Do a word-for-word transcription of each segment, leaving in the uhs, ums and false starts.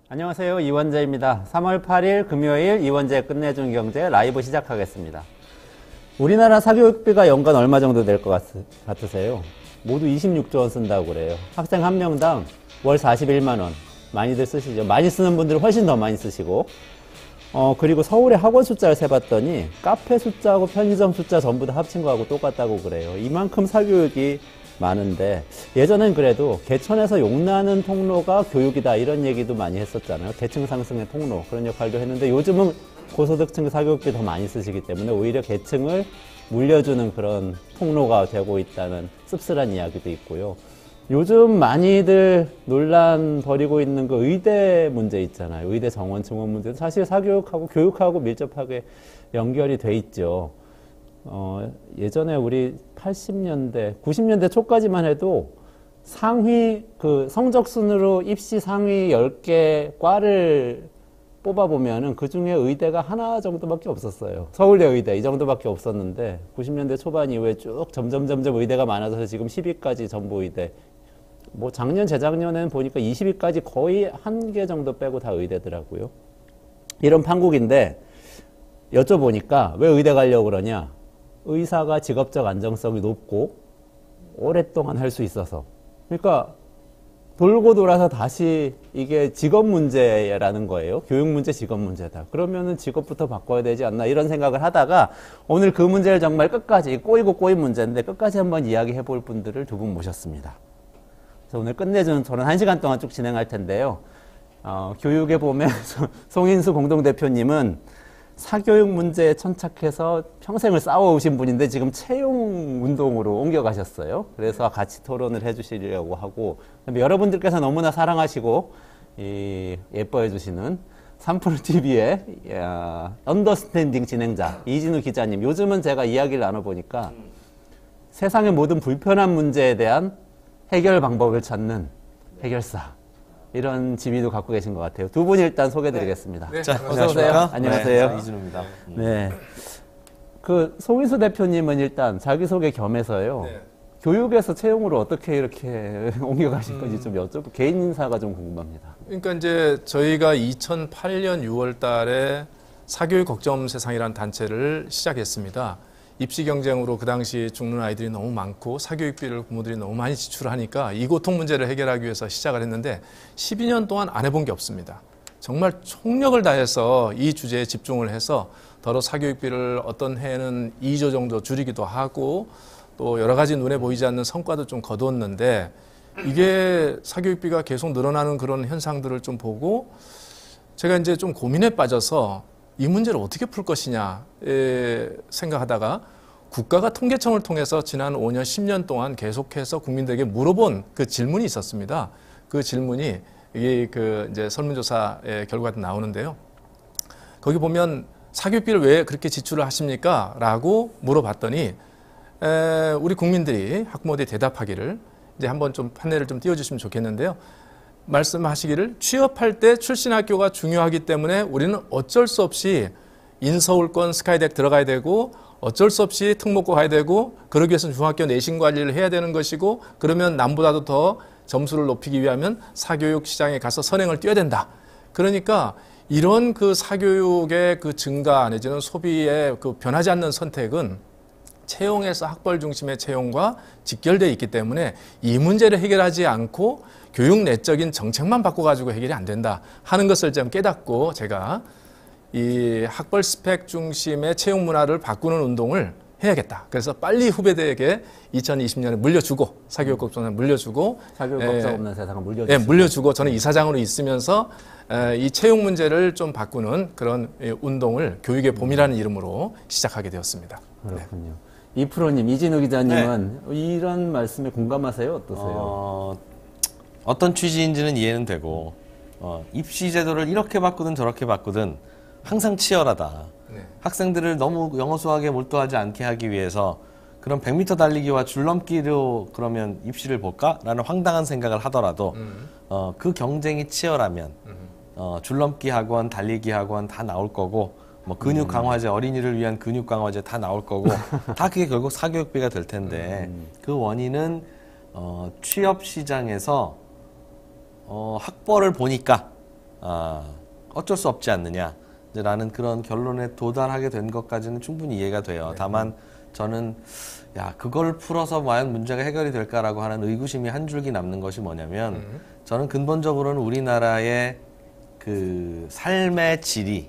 안녕하세요. 이원재입니다. 삼월 팔일 금요일 이원재 끝내준 경제 라이브 시작하겠습니다. 우리나라 사교육비가 연간 얼마 정도 될 것 같으세요? 모두 이십육조 원 쓴다고 그래요. 학생 한 명당 월 사십일만 원. 많이들 쓰시죠. 많이 쓰는 분들은 훨씬 더 많이 쓰시고, 어, 그리고 서울의 학원 숫자를 세봤더니 카페 숫자하고 편의점 숫자 전부 다 합친 거하고 똑같다고 그래요. 이만큼 사교육이 많은데, 예전엔 그래도 개천에서 용나는 통로가 교육이다 이런 얘기도 많이 했었잖아요. 계층 상승의 통로, 그런 역할도 했는데, 요즘은 고소득층 사교육비 더 많이 쓰시기 때문에 오히려 계층을 물려주는 그런 통로가 되고 있다는 씁쓸한 이야기도 있고요. 요즘 많이들 논란 벌이고 있는 그 의대 문제 있잖아요. 의대 정원 증원 문제. 사실 사교육하고 교육하고 밀접하게 연결이 돼 있죠. 어, 예전에 우리 팔십 년대, 구십 년대 초까지만 해도 상위, 그 성적 순으로 입시 상위 열 개 과를 뽑아보면은 그 중에 의대가 하나 정도밖에 없었어요. 서울대 의대 이 정도밖에 없었는데 구십 년대 초반 이후에 쭉 점점 점점 의대가 많아져서 지금 십 위까지 전부 의대. 뭐 작년, 재작년에는 보니까 이십 위까지 거의 한 개 정도 빼고 다 의대더라고요. 이런 판국인데 여쭤보니까 왜 의대 가려고 그러냐? 의사가 직업적 안정성이 높고 오랫동안 할 수 있어서. 그러니까 돌고 돌아서 다시 이게 직업 문제라는 거예요. 교육 문제, 직업 문제다. 그러면은 직업부터 바꿔야 되지 않나 이런 생각을 하다가 오늘 그 문제를 정말 끝까지, 꼬이고 꼬인 문제인데 끝까지 한번 이야기해 볼 분들을 두 분 모셨습니다. 그래서 오늘 끝내주는 토론 한 시간 동안 쭉 진행할 텐데요. 어, 교육에 보면 송인수 공동대표님은 사교육 문제에 천착해서 평생을 싸워오신 분인데 지금 채용 운동으로 옮겨가셨어요. 그래서 같이 토론을 해주시려고 하고, 여러분들께서 너무나 사랑하시고 이, 예뻐해 주시는 삼프로티비의 언더스탠딩 진행자 이진우 기자님. 요즘은 제가 이야기를 나눠보니까 세상의 모든 불편한 문제에 대한 해결 방법을 찾는 해결사, 이런 지위도 갖고 계신 것 같아요. 두 분 일단 소개드리겠습니다. 네. 네. 자, 어서 오세요. 안녕하세요. 네, 이진우입니다. 네. 그 송인수 대표님은 일단 자기소개 겸해서요. 네. 교육에서 채용으로 어떻게 이렇게 옮겨가신 건지 좀 여쭤보고, 개인 인사가 좀 궁금합니다. 그러니까 이제 저희가 이천팔년 유월 달에 사교육 걱정 세상이라는 단체를 시작했습니다. 입시 경쟁으로 그 당시 죽는 아이들이 너무 많고 사교육비를 부모들이 너무 많이 지출하니까 이 고통 문제를 해결하기 위해서 시작을 했는데 십이 년 동안 안 해본 게 없습니다. 정말 총력을 다해서 이 주제에 집중을 해서 더러 사교육비를 어떤 해에는 이조 정도 줄이기도 하고 또 여러 가지 눈에 보이지 않는 성과도 좀 거두었는데, 이게 사교육비가 계속 늘어나는 그런 현상들을 좀 보고 제가 이제 좀 고민에 빠져서 이 문제를 어떻게 풀 것이냐 생각하다가 국가가 통계청을 통해서 지난 오 년, 십 년 동안 계속해서 국민들에게 물어본 그 질문이 있었습니다. 그 질문이 이게 그 이제 설문조사의 결과가 나오는데요. 거기 보면 사교육비를 왜 그렇게 지출을 하십니까? 라고 물어봤더니 에, 우리 국민들이 학부모들이 대답하기를, 이제 한번 좀 판례를 좀 띄워주시면 좋겠는데요. 말씀하시기를, 취업할 때 출신 학교가 중요하기 때문에 우리는 어쩔 수 없이 인서울권 스카이덱 들어가야 되고 어쩔 수 없이 특목고 가야 되고, 그러기 위해서는 중학교 내신 관리를 해야 되는 것이고, 그러면 남보다도 더 점수를 높이기 위하면 사교육 시장에 가서 선행을 뛰어야 된다. 그러니까 이런 그 사교육의 그 증가 내지는 소비의 그 변하지 않는 선택은 채용에서 학벌 중심의 채용과 직결되어 있기 때문에 이 문제를 해결하지 않고 교육 내적인 정책만 바꿔가지고 해결이 안 된다 하는 것을 좀 깨닫고, 제가 이 학벌 스펙 중심의 채용 문화를 바꾸는 운동을 해야겠다. 그래서 빨리 후배들에게 이천이십 년에 물려주고, 사교육 걱정을 물려주고, 사교육 걱정 없는 세상을 물려주고, 예, 물려주고 저는 이사장으로 있으면서 이 채용 문제를 좀 바꾸는 그런 운동을 교육의 봄이라는 이름으로 시작하게 되었습니다. 그렇군요. 네. 이프로님, 이진우 기자님은 네. 이런 말씀에 공감하세요? 어떠세요? 어, 어떤 취지인지는 이해는 되고, 어, 입시 제도를 이렇게 바꾸든 저렇게 바꾸든 항상 치열하다. 네. 학생들을 너무 영어 수학에 몰두하지 않게 하기 위해서 그런 백 미터 달리기와 줄넘기로 그러면 입시를 볼까라는 황당한 생각을 하더라도 음. 어, 그 경쟁이 치열하면 음. 어, 줄넘기 학원, 달리기 학원 다 나올 거고, 뭐 근육 강화제, 어린이를 위한 근육 강화제 다 나올 거고 다 그게 결국 사교육비가 될 텐데 음. 그 원인은 어, 취업 시장에서 어, 학벌을 보니까 아, 어쩔 수 없지 않느냐라는 그런 결론에 도달하게 된 것까지는 충분히 이해가 돼요. 다만 저는 야 그걸 풀어서 과연 문제가 해결이 될까라고 하는 의구심이 한 줄기 남는 것이 뭐냐면 음. 저는 근본적으로는 우리나라의 그 삶의 질이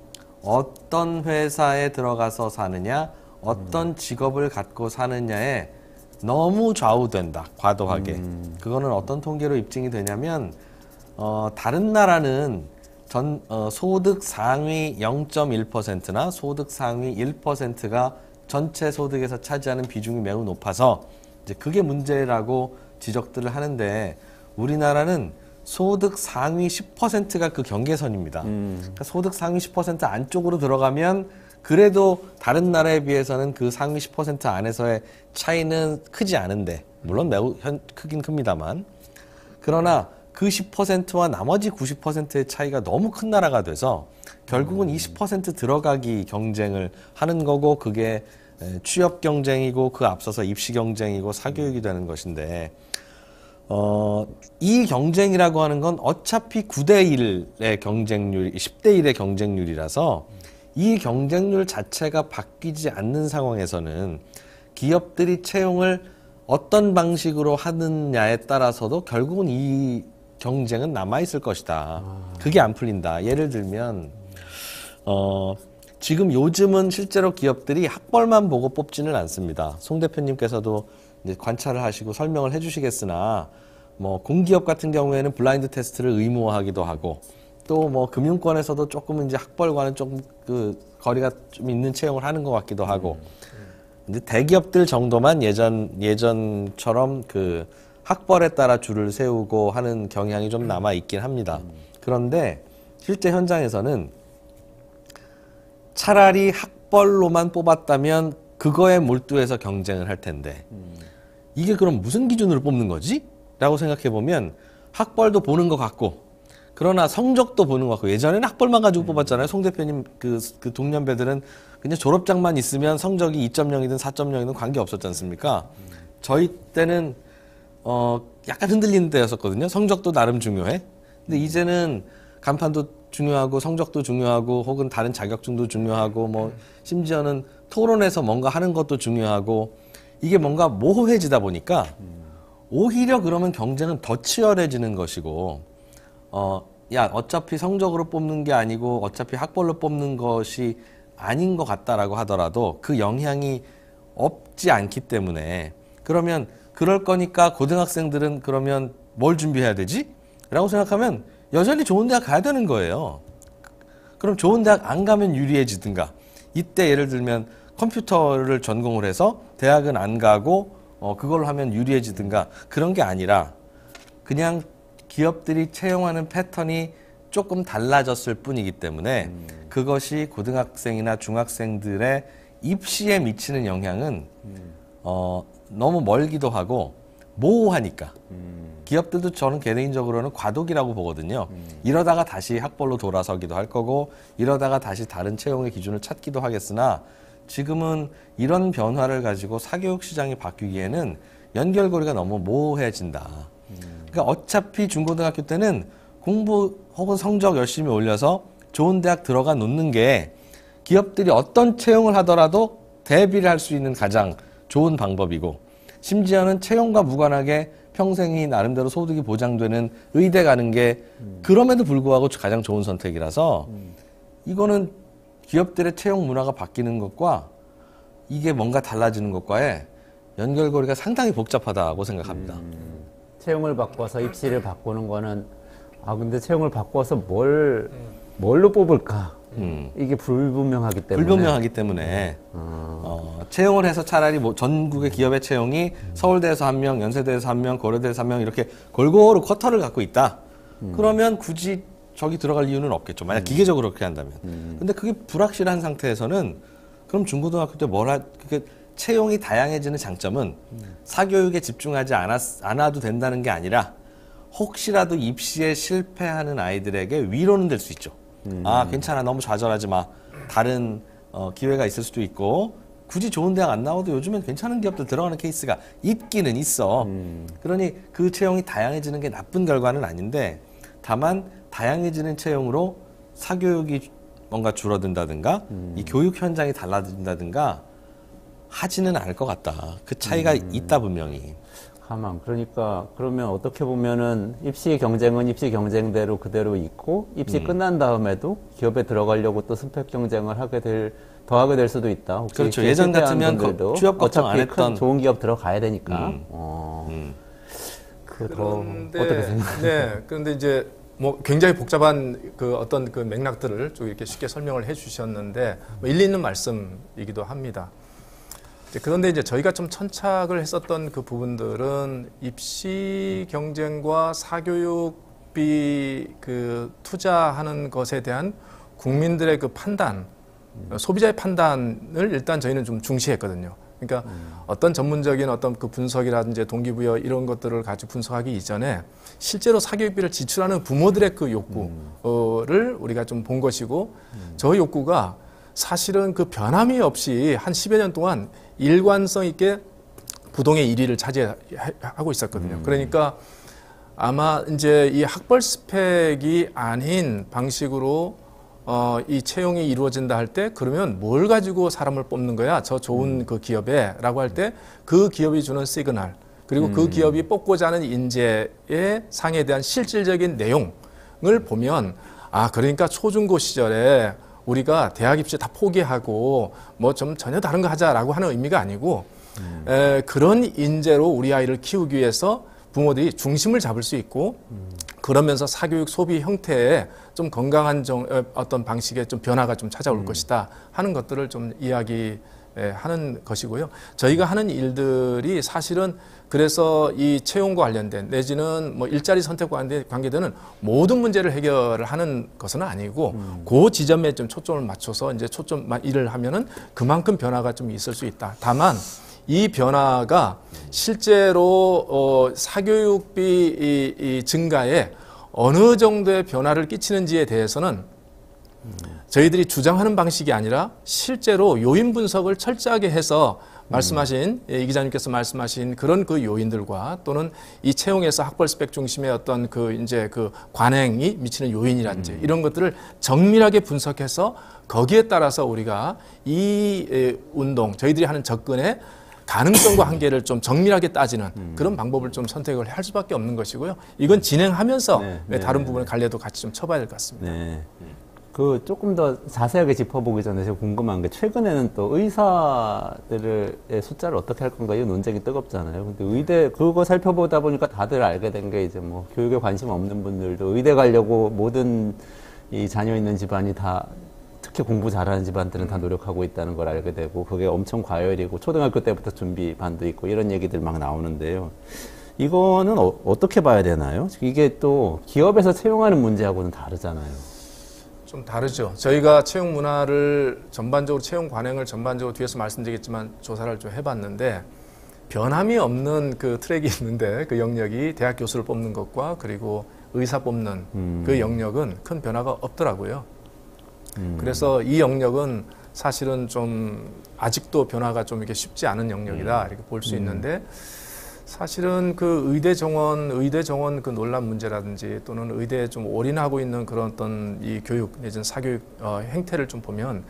어떤 회사에 들어가서 사느냐, 어떤 직업을 갖고 사느냐에 너무 좌우된다, 과도하게. 음. 그거는 어떤 통계로 입증이 되냐면 어, 다른 나라는 전 어, 소득 상위 영 점 일 퍼센트나 소득 상위 일 퍼센트가 전체 소득에서 차지하는 비중이 매우 높아서 이제 그게 문제라고 지적들을 하는데 우리나라는 소득 상위 십 퍼센트가 그 경계선입니다. 음. 그러니까 소득 상위 십 퍼센트 안쪽으로 들어가면 그래도 다른 나라에 비해서는 그 상위 십 퍼센트 안에서의 차이는 크지 않은데 물론 매우 현, 크긴 큽니다만 그러나 그 십 퍼센트와 나머지 구십 퍼센트의 차이가 너무 큰 나라가 돼서 결국은 이 십 퍼센트 들어가기 경쟁을 하는 거고 그게 취업 경쟁이고 그 앞서서 입시 경쟁이고 사교육이 되는 것인데 어, 이 경쟁이라고 하는 건 어차피 구 대 일의 경쟁률, 십 대 일의 경쟁률이라서 이 경쟁률 자체가 바뀌지 않는 상황에서는 기업들이 채용을 어떤 방식으로 하느냐에 따라서도 결국은 이 경쟁은 남아있을 것이다. 그게 안 풀린다. 예를 들면 어, 지금 요즘은 실제로 기업들이 학벌만 보고 뽑지는 않습니다. 송 대표님께서도 이제 관찰을 하시고 설명을 해주시겠으나 뭐 공기업 같은 경우에는 블라인드 테스트를 의무화하기도 하고 또 뭐 금융권에서도 조금 이제 학벌과는 조금 그 거리가 좀 있는 채용을 하는 것 같기도 하고 근데 대기업들 정도만 예전 예전처럼 그 학벌에 따라 줄을 세우고 하는 경향이 좀 남아 있긴 합니다. 그런데 실제 현장에서는 차라리 학벌로만 뽑았다면 그거에 몰두해서 경쟁을 할 텐데 이게 그럼 무슨 기준으로 뽑는 거지? 라고 생각해 보면 학벌도 보는 것 같고 그러나 성적도 보는 것 같고 예전에는 학벌만 가지고 뽑았잖아요. 송 대표님 그, 그 동년배들은 그냥 졸업장만 있으면 성적이 이 점 영이든 사 점 영이든 관계 없었지 않습니까? 저희 때는 어 약간 흔들리는 때였었거든요. 성적도 나름 중요해. 근데 이제는 간판도 중요하고 성적도 중요하고 혹은 다른 자격증도 중요하고 뭐 심지어는 토론에서 뭔가 하는 것도 중요하고 이게 뭔가 모호해지다 보니까 오히려 그러면 경쟁은 더 치열해지는 것이고 어, 야 어차피 성적으로 뽑는 게 아니고 어차피 학벌로 뽑는 것이 아닌 것 같다라고 하더라도 그 영향이 없지 않기 때문에 그러면 그럴 거니까 고등학생들은 그러면 뭘 준비해야 되지? 라고 생각하면 여전히 좋은 대학 가야 되는 거예요. 그럼 좋은 대학 안 가면 유리해지든가 이때 예를 들면 컴퓨터를 전공을 해서 대학은 안 가고 어, 그걸 하면 유리해지든가 그런 게 아니라 그냥 기업들이 채용하는 패턴이 조금 달라졌을 뿐이기 때문에 음. 그것이 고등학생이나 중학생들의 입시에 미치는 영향은 음. 어, 너무 멀기도 하고 모호하니까 음. 기업들도 저는 개인적으로는 과도기라고 보거든요. 음. 이러다가 다시 학벌로 돌아서기도 할 거고 이러다가 다시 다른 채용의 기준을 찾기도 하겠으나 지금은 이런 변화를 가지고 사교육 시장이 바뀌기에는 연결고리가 너무 모호해진다. 음. 그러니까 어차피 중고등학교 때는 공부 혹은 성적 열심히 올려서 좋은 대학 들어가 놓는 게 기업들이 어떤 채용을 하더라도 대비를 할 수 있는 가장 좋은 방법이고 심지어는 채용과 무관하게 평생이 나름대로 소득이 보장되는 의대 가는 게 음. 그럼에도 불구하고 가장 좋은 선택이라서 음. 이거는 기업들의 채용 문화가 바뀌는 것과 이게 뭔가 달라지는 것과의 연결고리가 상당히 복잡하다고 생각합니다. 음. 채용을 바꿔서 입시를 바꾸는 거는 아 근데 채용을 바꿔서 뭘 뭘로 뽑을까? 음. 이게 불분명하기 때문에 불분명하기 때문에 음. 어, 채용을 해서 차라리 뭐 전국의 기업의 채용이 음. 서울대에서 한 명, 연세대에서 한 명, 고려대에서 한 명 이렇게 골고루 쿼터를 갖고 있다. 음. 그러면 굳이 저기 들어갈 이유는 없겠죠. 만약 음. 기계적으로 그렇게 한다면. 음. 근데 그게 불확실한 상태에서는 그럼 중고등학교 때 뭘 할, 그게 채용이 다양해지는 장점은 음. 사교육에 집중하지 않았, 않아도 된다는 게 아니라 혹시라도 입시에 실패하는 아이들에게 위로는 될 수 있죠. 음. 아 괜찮아 너무 좌절하지 마. 다른 어, 기회가 있을 수도 있고 굳이 좋은 대학 안 나와도 요즘엔 괜찮은 기업들 들어가는 케이스가 있기는 있어. 음. 그러니 그 채용이 다양해지는 게 나쁜 결과는 아닌데 다만 다양해지는 채용으로 사교육이 뭔가 줄어든다든가 음. 이 교육 현장이 달라진다든가 하지는 않을 것 같다. 그 차이가 음. 있다 분명히. 가만. 그러니까 그러면 어떻게 보면은 입시 경쟁은 입시 경쟁대로 그대로 있고 입시 음. 끝난 다음에도 기업에 들어가려고 또 스펙 경쟁을 하게 될 더하게 될 수도 있다. 혹시 그렇죠. 예전 같으면 분들도 취업 걱정 안 어차피 했던 큰 좋은 기업 들어가야 되니까. 음. 어. 음. 그더 그런데 어떻게 생각하세요? 네, 그런데 이제 뭐 굉장히 복잡한 그 어떤 그 맥락들을 좀 이렇게 쉽게 설명을 해주셨는데 뭐 일리 있는 말씀이기도 합니다. 이제 그런데 이제 저희가 좀 천착을 했었던 그 부분들은 입시 경쟁과 사교육비 그 투자하는 것에 대한 국민들의 그 판단, 소비자의 판단을 일단 저희는 좀 중시했거든요. 그러니까 음. 어떤 전문적인 어떤 그 분석이라든지 동기부여 이런 것들을 가지고 분석하기 이전에 실제로 사교육비를 지출하는 부모들의 그 욕구를 음. 우리가 좀 본 것이고 음. 저 욕구가 사실은 그 변함이 없이 한 십여 년 동안 일관성 있게 부동의 일 위를 차지하고 있었거든요. 음. 그러니까 아마 이제 이 학벌 스펙이 아닌 방식으로 어, 이 채용이 이루어진다 할 때 그러면 뭘 가지고 사람을 뽑는 거야? 저 좋은 음. 그 기업에 라고 할 때 그 기업이 주는 시그널 그리고 음. 그 기업이 뽑고자 하는 인재의 상에 대한 실질적인 내용을 보면 아 그러니까 초중고 시절에 우리가 대학 입시 다 포기하고 뭐 좀 전혀 다른 거 하자라고 하는 의미가 아니고 음. 에, 그런 인재로 우리 아이를 키우기 위해서 부모들이 중심을 잡을 수 있고 음. 그러면서 사교육 소비 형태에 좀 건강한 정, 어떤 방식의 좀 변화가 좀 찾아올 음. 것이다 하는 것들을 좀 이야기하는 것이고요. 저희가 하는 일들이 사실은 그래서 이 채용과 관련된 내지는 뭐 일자리 선택과 관계되는 모든 문제를 해결을 하는 것은 아니고 음. 그 지점에 좀 초점을 맞춰서 이제 초점 일을 하면은 그만큼 변화가 좀 있을 수 있다. 다만 이 변화가 실제로 어, 사교육비 이, 이 증가에 어느 정도의 변화를 끼치는지에 대해서는 저희들이 주장하는 방식이 아니라 실제로 요인 분석을 철저하게 해서 말씀하신 이 기자님께서 말씀하신 그런 그 요인들과 또는 이 채용에서 학벌 스펙 중심의 어떤 그 이제 그 관행이 미치는 요인이라든지 음. 이런 것들을 정밀하게 분석해서 거기에 따라서 우리가 이 운동 저희들이 하는 접근에 가능성과 한계를 좀 정밀하게 따지는 음. 그런 방법을 좀 선택을 할 수밖에 없는 것이고요. 이건 진행하면서 네, 네, 다른 부분의 관례도 같이 좀 쳐봐야 될 것 같습니다. 네. 그 조금 더 자세하게 짚어보기 전에 제가 궁금한 게 최근에는 또 의사들의 숫자를 어떻게 할 건가 이 논쟁이 뜨겁잖아요. 근데 의대 그거 살펴보다 보니까 다들 알게 된 게 이제 뭐 교육에 관심 없는 분들도 의대 가려고 모든 이 자녀 있는 집안이 다 특히 공부 잘하는 집안들은 다 노력하고 있다는 걸 알게 되고 그게 엄청 과열이고 초등학교 때부터 준비반도 있고 이런 얘기들 막 나오는데요. 이거는 어, 어떻게 봐야 되나요? 이게 또 기업에서 채용하는 문제하고는 다르잖아요. 좀 다르죠. 저희가 채용 문화를 전반적으로 채용 관행을 전반적으로 뒤에서 말씀드리겠지만 조사를 좀 해봤는데 변함이 없는 그 트랙이 있는데 그 영역이 대학 교수를 뽑는 것과 그리고 의사 뽑는 음. 그 영역은 큰 변화가 없더라고요. 음. 그래서 이 영역은 사실은 좀 아직도 변화가 좀 이렇게 쉽지 않은 영역이다 이렇게 볼 수 있는데 사실은 그 의대 정원, 의대 정원 그 논란 문제라든지 또는 의대에 좀 올인하고 있는 그런 어떤 이 교육 내지는 사교육 어, 행태를 좀 보면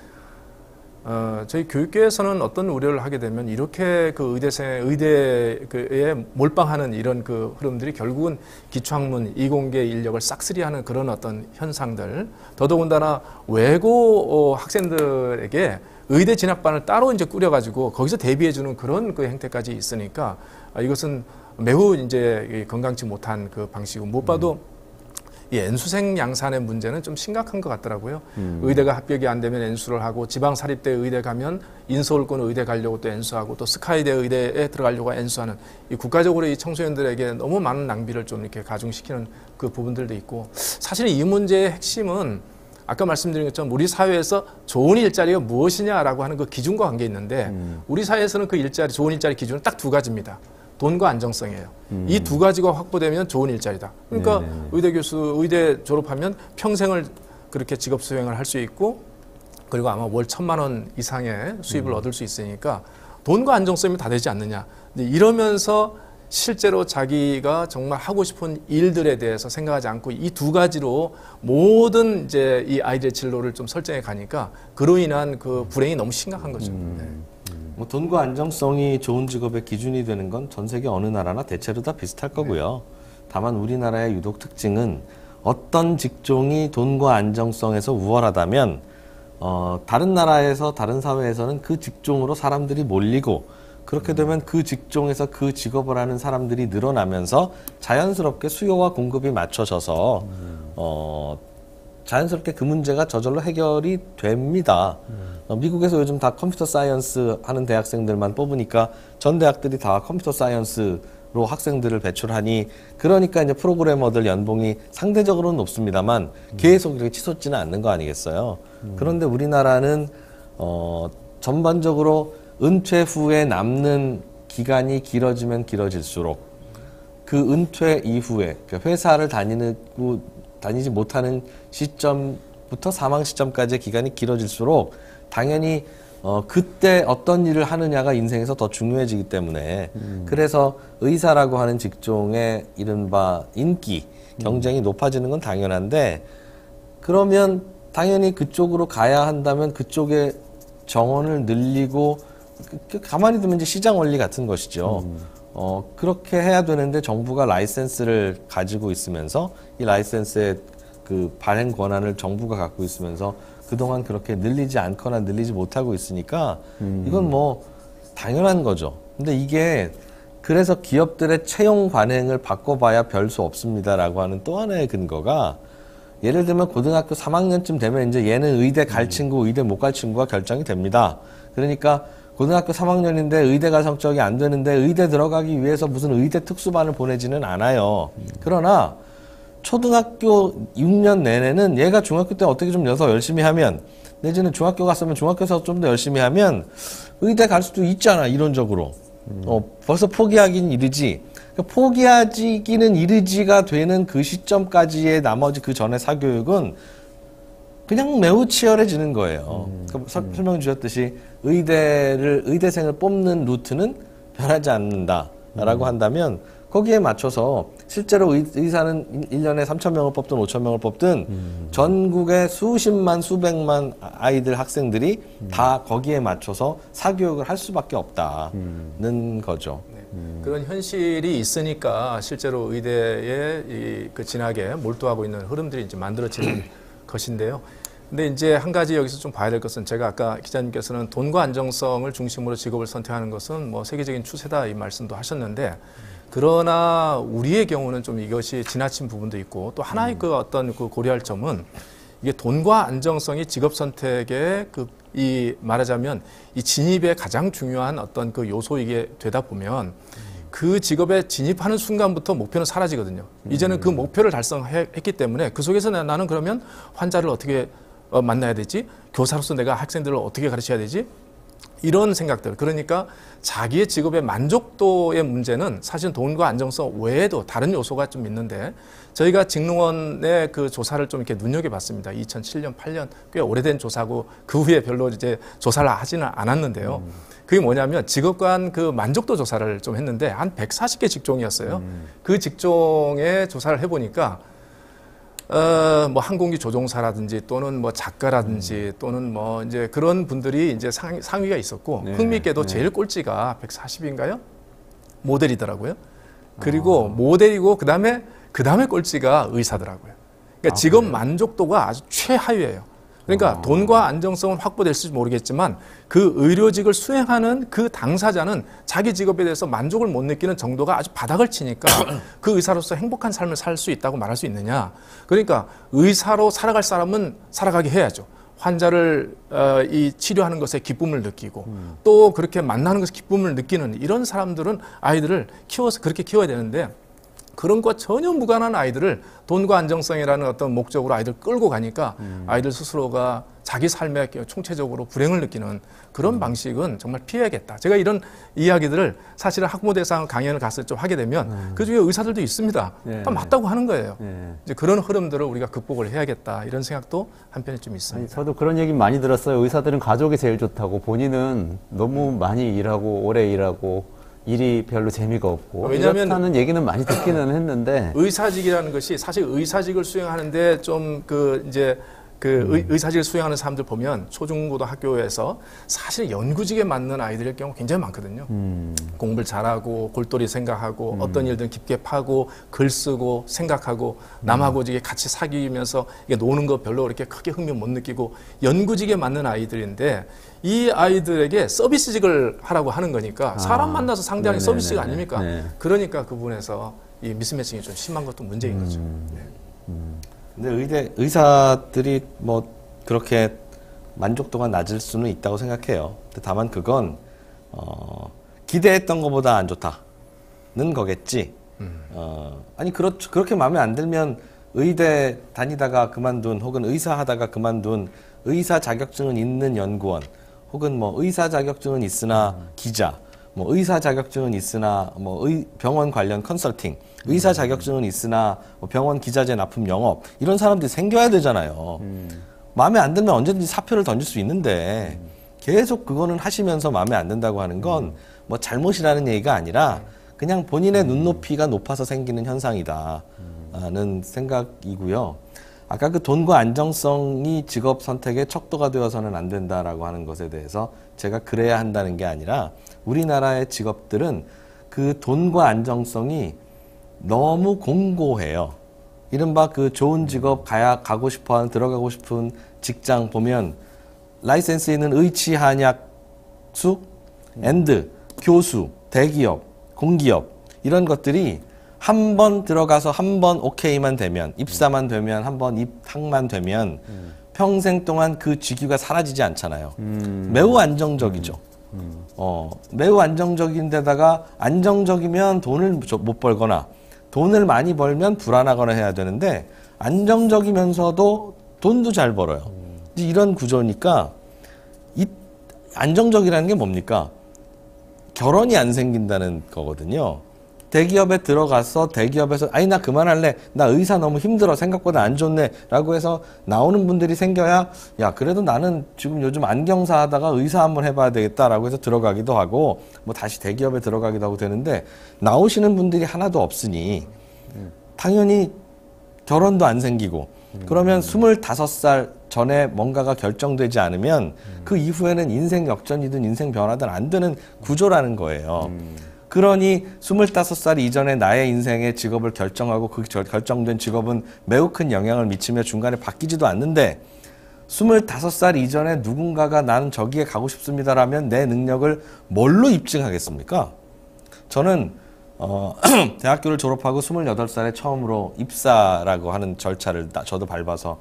어, 저희 교육계에서는 어떤 우려를 하게 되면 이렇게 그 의대생, 의대에 몰빵하는 이런 그 흐름들이 결국은 기초학문, 이공계 인력을 싹쓸이하는 그런 어떤 현상들, 더더군다나 외고 어, 학생들에게 의대 진학반을 따로 이제 꾸려가지고 거기서 대비해주는 그런 그 행태까지 있으니까 아, 이것은 매우 이제 건강치 못한 그 방식이고 무엇봐도 음. 이 N수생 양산의 문제는 좀 심각한 것 같더라고요. 음. 의대가 합격이 안 되면 N수를 하고 지방 사립대 의대 가면 인서울권 의대 가려고 또 N수하고 또 스카이대 의대에 들어가려고 N수하는 이 국가적으로 이 청소년들에게 너무 많은 낭비를 좀 이렇게 가중시키는 그 부분들도 있고 사실 이 문제의 핵심은 아까 말씀드린 것처럼 우리 사회에서 좋은 일자리가 무엇이냐라고 하는 그 기준과 관계 있는데 음. 우리 사회에서는 그 일자리, 좋은 일자리 기준은 딱 두 가지입니다. 돈과 안정성이에요. 음. 이 두 가지가 확보되면 좋은 일자리다. 그러니까 네네. 의대 교수, 의대 졸업하면 평생을 그렇게 직업 수행을 할 수 있고 그리고 아마 월 천만 원 이상의 수입을 음. 얻을 수 있으니까 돈과 안정성이 다 되지 않느냐. 근데 이러면서 실제로 자기가 정말 하고 싶은 일들에 대해서 생각하지 않고 이 두 가지로 모든 이제 이 아이들의 진로를 좀 설정해 가니까 그로 인한 그 불행이 너무 심각한 거죠. 음. 네. 뭐 돈과 안정성이 좋은 직업의 기준이 되는 건 전 세계 어느 나라나 대체로 다 비슷할 거고요. 다만 우리나라의 유독 특징은 어떤 직종이 돈과 안정성에서 우월하다면 어, 다른 나라에서 다른 사회에서는 그 직종으로 사람들이 몰리고 그렇게 되면 그 직종에서 그 직업을 하는 사람들이 늘어나면서 자연스럽게 수요와 공급이 맞춰져서 어, 자연스럽게 그 문제가 저절로 해결이 됩니다. 어, 미국에서 요즘 다 컴퓨터 사이언스 하는 대학생들만 뽑으니까 전 대학들이 다 컴퓨터 사이언스로 학생들을 배출하니 그러니까 이제 프로그래머들 연봉이 상대적으로는 높습니다만 계속 이렇게 치솟지는 않는 거 아니겠어요? 그런데 우리나라는 어, 전반적으로 은퇴 후에 남는 기간이 길어지면 길어질수록 그 은퇴 이후에 회사를 다니고 다니지 못하는 시점부터 사망 시점까지의 기간이 길어질수록 당연히 어, 그때 어떤 일을 하느냐가 인생에서 더 중요해지기 때문에 음. 그래서 의사라고 하는 직종의 이른바 인기, 경쟁이 음. 높아지는 건 당연한데 그러면 당연히 그쪽으로 가야 한다면 그쪽의 정원을 늘리고 가만히 두면 이제 시장 원리 같은 것이죠. 음. 어, 그렇게 해야 되는데 정부가 라이센스를 가지고 있으면서 이 라이센스의 그 발행 권한을 정부가 갖고 있으면서 그동안 그렇게 늘리지 않거나 늘리지 못하고 있으니까 음. 이건 뭐 당연한 거죠. 근데 이게 그래서 기업들의 채용 관행을 바꿔봐야 별 수 없습니다라고 하는 또 하나의 근거가 예를 들면 고등학교 삼 학년쯤 되면 이제 얘는 의대 갈 음. 친구, 의대 못 갈 친구가 결정이 됩니다. 그러니까 고등학교 삼 학년인데 의대가 성적이 안 되는데 의대 들어가기 위해서 무슨 의대 특수반을 보내지는 않아요. 음. 그러나 초등학교 육 년 내내는 얘가 중학교 때 어떻게 좀 더 열심히 하면 내지는 중학교 갔으면 중학교에서 좀 더 열심히 하면 의대 갈 수도 있잖아 이론적으로. 음. 어, 벌써 포기하긴 이르지. 그러니까 포기하기는 이르지가 되는 그 시점까지의 나머지 그 전에 사교육은 그냥 매우 치열해지는 거예요. 음. 그러니까 음. 설명 주셨듯이 의대를 의대생을 뽑는 루트는 변하지 않는다라고 음. 한다면 거기에 맞춰서 실제로 의, 의사는 일 년에 삼천 명을 뽑든 오천 명을 뽑든 음. 전국의 수십만 수백만 아이들 학생들이 음. 다 거기에 맞춰서 사교육을 할 수밖에 없다는 음. 거죠. 네. 음. 그런 현실이 있으니까 실제로 의대에 이, 그 진학에 몰두하고 있는 흐름들이 이제 만들어지는 것인데요. 근데 이제 한 가지 여기서 좀 봐야 될 것은 제가 아까 기자님께서는 돈과 안정성을 중심으로 직업을 선택하는 것은 뭐 세계적인 추세다 이 말씀도 하셨는데 그러나 우리의 경우는 좀 이것이 지나친 부분도 있고 또 하나의 그 어떤 그 고려할 점은 이게 돈과 안정성이 직업 선택의 그 이 말하자면 이 진입의 가장 중요한 어떤 그 요소이게 되다 보면 그 직업에 진입하는 순간부터 목표는 사라지거든요. 이제는 그 목표를 달성했기 때문에 그 속에서 나는 그러면 환자를 어떻게 어, 만나야 되지? 교사로서 내가 학생들을 어떻게 가르쳐야 되지? 이런 생각들. 그러니까 자기의 직업의 만족도의 문제는 사실 돈과 안정성 외에도 다른 요소가 좀 있는데 저희가 직능원의 그 조사를 좀 이렇게 눈여겨봤습니다. 이천칠 년, 팔 년 꽤 오래된 조사고 그 후에 별로 이제 조사를 하지는 않았는데요. 음. 그게 뭐냐면 직업 간 그 만족도 조사를 좀 했는데 한 백사십 개 직종이었어요. 음. 그 직종에 조사를 해보니까 어, 뭐 항공기 조종사라든지 또는 뭐 작가라든지 음. 또는 뭐 이제 그런 분들이 이제 상, 상위가 있었고 네. 흥미있게도 네. 제일 꼴찌가 백사십인가요? 모델이더라고요. 그리고 아. 모델이고 그 다음에 그 다음에 꼴찌가 의사더라고요. 그러니까 아, 직업 그래요? 만족도가 아주 최하위예요. 그러니까 아. 돈과 안정성은 확보될지 모르겠지만 그 의료직을 수행하는 그 당사자는 자기 직업에 대해서 만족을 못 느끼는 정도가 아주 바닥을 치니까 그 의사로서 행복한 삶을 살 수 있다고 말할 수 있느냐. 그러니까 의사로 살아갈 사람은 살아가게 해야죠. 환자를 어, 이 치료하는 것에 기쁨을 느끼고 음. 또 그렇게 만나는 것에 기쁨을 느끼는 이런 사람들은 아이들을 키워서 그렇게 키워야 되는데 그런 것 전혀 무관한 아이들을 돈과 안정성이라는 어떤 목적으로 아이들 끌고 가니까 음. 아이들 스스로가 자기 삶에 총체적으로 불행을 느끼는 그런 음. 방식은 정말 피해야겠다. 제가 이런 이야기들을 사실은 학부모대상 강연을 갔을 때 좀 하게 되면 음. 그중에 의사들도 있습니다. 네. 다 맞다고 하는 거예요. 네. 이제 그런 흐름들을 우리가 극복을 해야겠다. 이런 생각도 한편에 좀 있습니다. 아니, 저도 그런 얘기 많이 들었어요. 의사들은 가족이 제일 좋다고 본인은 너무 음. 많이 일하고 오래 일하고 일이 별로 재미가 없고 왜냐하면 이렇다는 얘기는 많이 듣기는 했는데 의사직이라는 것이 사실 의사직을 수행하는데 좀 그 이제 그 의, 의사직을 수행하는 사람들 보면 초중고등학교에서 사실 연구직에 맞는 아이들의 경우 굉장히 많거든요. 음. 공부를 잘하고 골똘히 생각하고 음. 어떤 일든 깊게 파고 글 쓰고 생각하고 음. 남하고 이게 같이 사귀면서 이게 노는 거 별로 그렇게 크게 흥미 못 느끼고 연구직에 맞는 아이들인데 이 아이들에게 서비스직을 하라고 하는 거니까 사람 아. 만나서 상대하는 서비스직 아닙니까? 네. 그러니까 그 부분에서 이 미스매칭이 좀 심한 것도 문제인 음. 거죠. 네. 음. 근데 의대 의사들이 뭐 그렇게 만족도가 낮을 수는 있다고 생각해요. 다만 그건 어, 기대했던 것보다 안 좋다는 거겠지. 음. 어, 아니 그렇 그렇게 마음에 안 들면 의대 다니다가 그만둔 혹은 의사 하다가 그만둔 의사 자격증은 있는 연구원 혹은 뭐 의사 자격증은 있으나 음. 기자, 뭐 의사 자격증은 있으나 뭐 의, 병원 관련 컨설팅. 의사 자격증은 있으나 병원 기자재 납품 영업 이런 사람들이 생겨야 되잖아요. 음. 마음에 안 들면 언제든지 사표를 던질 수 있는데 음. 계속 그거는 하시면서 마음에 안 든다고 하는 건 뭐 잘못이라는 얘기가 아니라 그냥 본인의 음. 눈높이가 높아서 생기는 현상이다는 음. 생각이고요. 아까 그 돈과 안정성이 직업 선택의 척도가 되어서는 안 된다라고 하는 것에 대해서 제가 그래야 한다는 게 아니라 우리나라의 직업들은 그 돈과 안정성이 너무 공고해요. 이른바 그 좋은 직업 가야 가고 싶어하는 들어가고 싶은 직장 보면 라이센스 있는 의치 한약수, 앤드, 교수, 대기업, 공기업 이런 것들이 한 번 들어가서 한 번 오케이만 되면 입사만 되면 한 번 입학만 되면 음. 평생 동안 그 직위가 사라지지 않잖아요. 음. 매우 안정적이죠. 음. 음. 어, 매우 안정적인데다가 안정적이면 돈을 못 벌거나 돈을 많이 벌면 불안하거나 해야 되는데 안정적이면서도 돈도 잘 벌어요. 음. 이런 구조니까 이 안정적이라는 게 뭡니까? 결혼이 안 생긴다는 거거든요. 대기업에 들어가서 대기업에서 아니 나 그만할래. 나 의사 너무 힘들어. 생각보다 안 좋네. 라고 해서 나오는 분들이 생겨야 야 그래도 나는 지금 요즘 안경사 하다가 의사 한번 해봐야 되겠다라고 해서 들어가기도 하고 뭐 다시 대기업에 들어가기도 하고 되는데 나오시는 분들이 하나도 없으니 당연히 결혼도 안 생기고 그러면 스물다섯 살 전에 뭔가가 결정되지 않으면 그 이후에는 인생 역전이든 인생 변화든 안 되는 구조라는 거예요. 그러니 스물다섯 살 이전에 나의 인생의 직업을 결정하고 그 결정된 직업은 매우 큰 영향을 미치며 중간에 바뀌지도 않는데 스물다섯 살 이전에 누군가가 나는 저기에 가고 싶습니다라면 내 능력을 뭘로 입증하겠습니까? 저는 어, 대학교를 졸업하고 스물여덟 살에 처음으로 입사라고 하는 절차를 저도 밟아서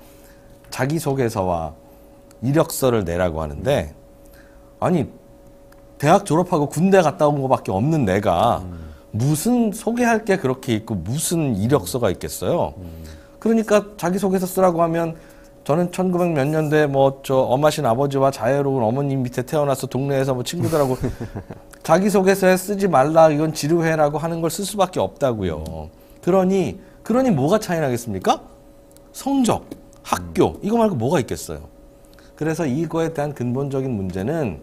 자기소개서와 이력서를 내라고 하는데 아니 대학 졸업하고 군대 갔다 온 것밖에 없는 내가 음. 무슨 소개할 게 그렇게 있고 무슨 이력서가 있겠어요. 음. 그러니까 자기소개서 쓰라고 하면 저는 천구백 몇 년대 뭐 저 엄하신 아버지와 자애로운 어머님 밑에 태어나서 동네에서 뭐 친구들하고 자기소개서에 쓰지 말라 이건 지루해라고 하는 걸 쓸 수밖에 없다고요. 음. 그러니 그러니 뭐가 차이 나겠습니까? 성적, 학교 음. 이거 말고 뭐가 있겠어요. 그래서 이거에 대한 근본적인 문제는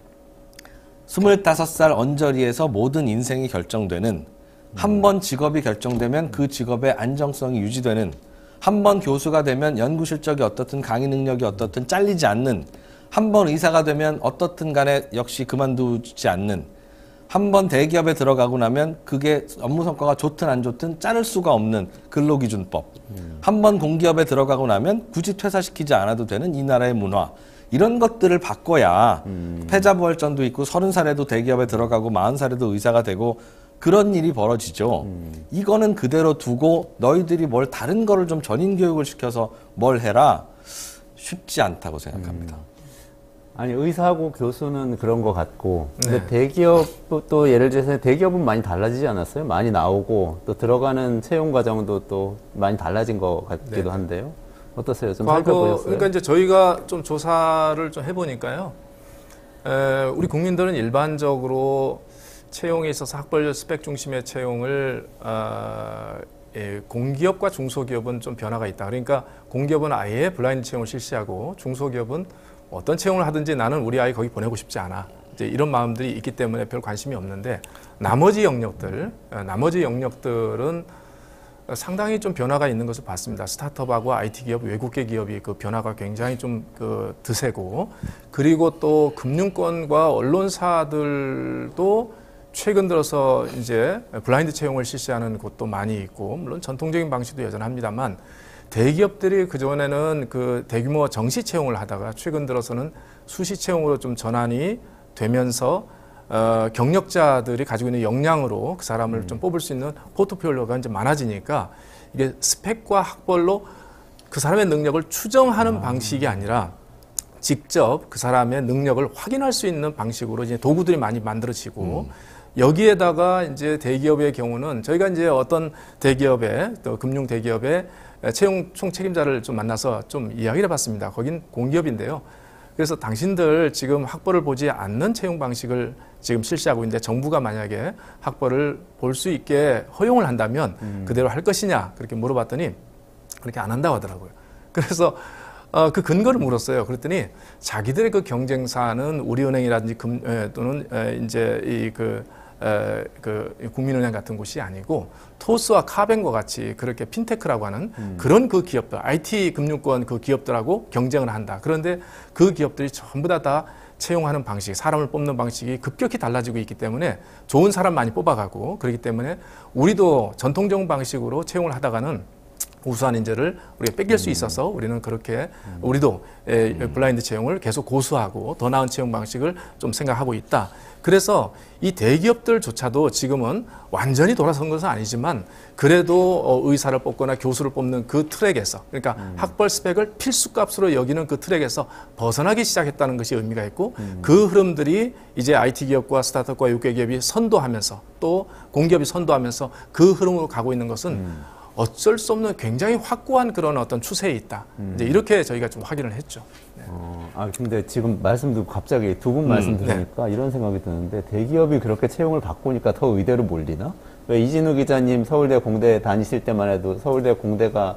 스물다섯 살 언저리에서 모든 인생이 결정되는 한 번 직업이 결정되면 그 직업의 안정성이 유지되는 한 번 교수가 되면 연구 실적이 어떻든 강의 능력이 어떻든 잘리지 않는 한 번 의사가 되면 어떻든 간에 역시 그만두지 않는 한 번 대기업에 들어가고 나면 그게 업무 성과가 좋든 안 좋든 자를 수가 없는 근로기준법 음. 한 번 공기업에 들어가고 나면 굳이 퇴사시키지 않아도 되는 이 나라의 문화 이런 것들을 바꿔야 음. 패자부활전도 있고 서른 살에도 대기업에 들어가고 마흔 살에도 의사가 되고 그런 일이 벌어지죠. 음. 이거는 그대로 두고 너희들이 뭘 다른 거를 좀 전인 교육을 시켜서 뭘 해라 쉽지 않다고 생각합니다. 음. 아니 의사하고 교수는 그런 것 같고 근데 네. 대기업도 예를 들어서 대기업은 많이 달라지지 않았어요? 많이 나오고 또 들어가는 채용 과정도 또 많이 달라진 것 같기도 네. 한데요. 어떠세요? 좀 살펴보셨어요? 그러니까 이제 저희가 좀 조사를 좀 해보니까요. 에, 우리 국민들은 일반적으로 채용에 있어서 학벌 스펙 중심의 채용을 어, 예, 공기업과 중소기업은 좀 변화가 있다. 그러니까 공기업은 아예 블라인드 채용을 실시하고 중소기업은 어떤 채용을 하든지 나는 우리 아이 거기 보내고 싶지 않아 이제 이런 마음들이 있기 때문에 별 관심이 없는데 나머지 영역들, 나머지 영역들은 상당히 좀 변화가 있는 것을 봤습니다. 스타트업하고 아이티 기업, 외국계 기업이 그 변화가 굉장히 좀 그 드세고, 그리고 또 금융권과 언론사들도 최근 들어서 이제 블라인드 채용을 실시하는 곳도 많이 있고, 물론 전통적인 방식도 여전합니다만 대기업들이 그전에는 그 대규모 정시 채용을 하다가 최근 들어서는 수시 채용으로 좀 전환이 되면서 어, 경력자들이 가지고 있는 역량으로 그 사람을 음. 좀 뽑을 수 있는 포트폴리오가 이제 많아지니까 이게 스펙과 학벌로 그 사람의 능력을 추정하는 아. 방식이 아니라 직접 그 사람의 능력을 확인할 수 있는 방식으로 이제 도구들이 많이 만들어지고 음. 여기에다가 이제 대기업의 경우는 저희가 이제 어떤 대기업의 또 금융 대기업의 채용 총 책임자를 좀 만나서 좀 이야기를 해봤습니다. 거긴 공기업인데요. 그래서 당신들 지금 학벌을 보지 않는 채용 방식을 지금 실시하고 있는데 정부가 만약에 학벌을 볼 수 있게 허용을 한다면 음. 그대로 할 것이냐 그렇게 물어봤더니 그렇게 안 한다고 하더라고요. 그래서 어, 그 근거를 물었어요. 그랬더니 자기들의 그 경쟁사는 우리은행이라든지 금, 에, 또는 에, 이제 이 그 에, 그 국민은행 같은 곳이 아니고 토스와 카뱅과 같이 그렇게 핀테크라고 하는 음. 그런 그 기업들, 아이티 금융권 그 기업들하고 경쟁을 한다. 그런데 그 기업들이 전부 다 다 채용하는 방식, 사람을 뽑는 방식이 급격히 달라지고 있기 때문에 좋은 사람 많이 뽑아가고 그렇기 때문에 우리도 전통적 방식으로 채용을 하다가는 우수한 인재를 우리가 뺏길 음. 수 있어서 우리는 그렇게 음. 우리도 에, 블라인드 채용을 계속 고수하고 더 나은 채용 방식을 좀 생각하고 있다. 그래서 이 대기업들조차도 지금은 완전히 돌아선 것은 아니지만 그래도 어, 의사를 뽑거나 교수를 뽑는 그 트랙에서 그러니까 음. 학벌 스펙을 필수값으로 여기는 그 트랙에서 벗어나기 시작했다는 것이 의미가 있고 음. 그 흐름들이 이제 아이티 기업과 스타트업과 육계 기업이 선도하면서 또 공기업이 선도하면서 그 흐름으로 가고 있는 것은 음. 어쩔 수 없는 굉장히 확고한 그런 어떤 추세에 있다. 음. 이제 이렇게 저희가 좀 확인을 했죠. 네. 어, 아 근데 지금 말씀 듣고 갑자기 두 분 말씀 음, 들으니까 네. 이런 생각이 드는데 대기업이 그렇게 채용을 바꾸니까 더 의대로 몰리나? 왜 이진우 기자님 서울대 공대 다니실 때만 해도 서울대 공대가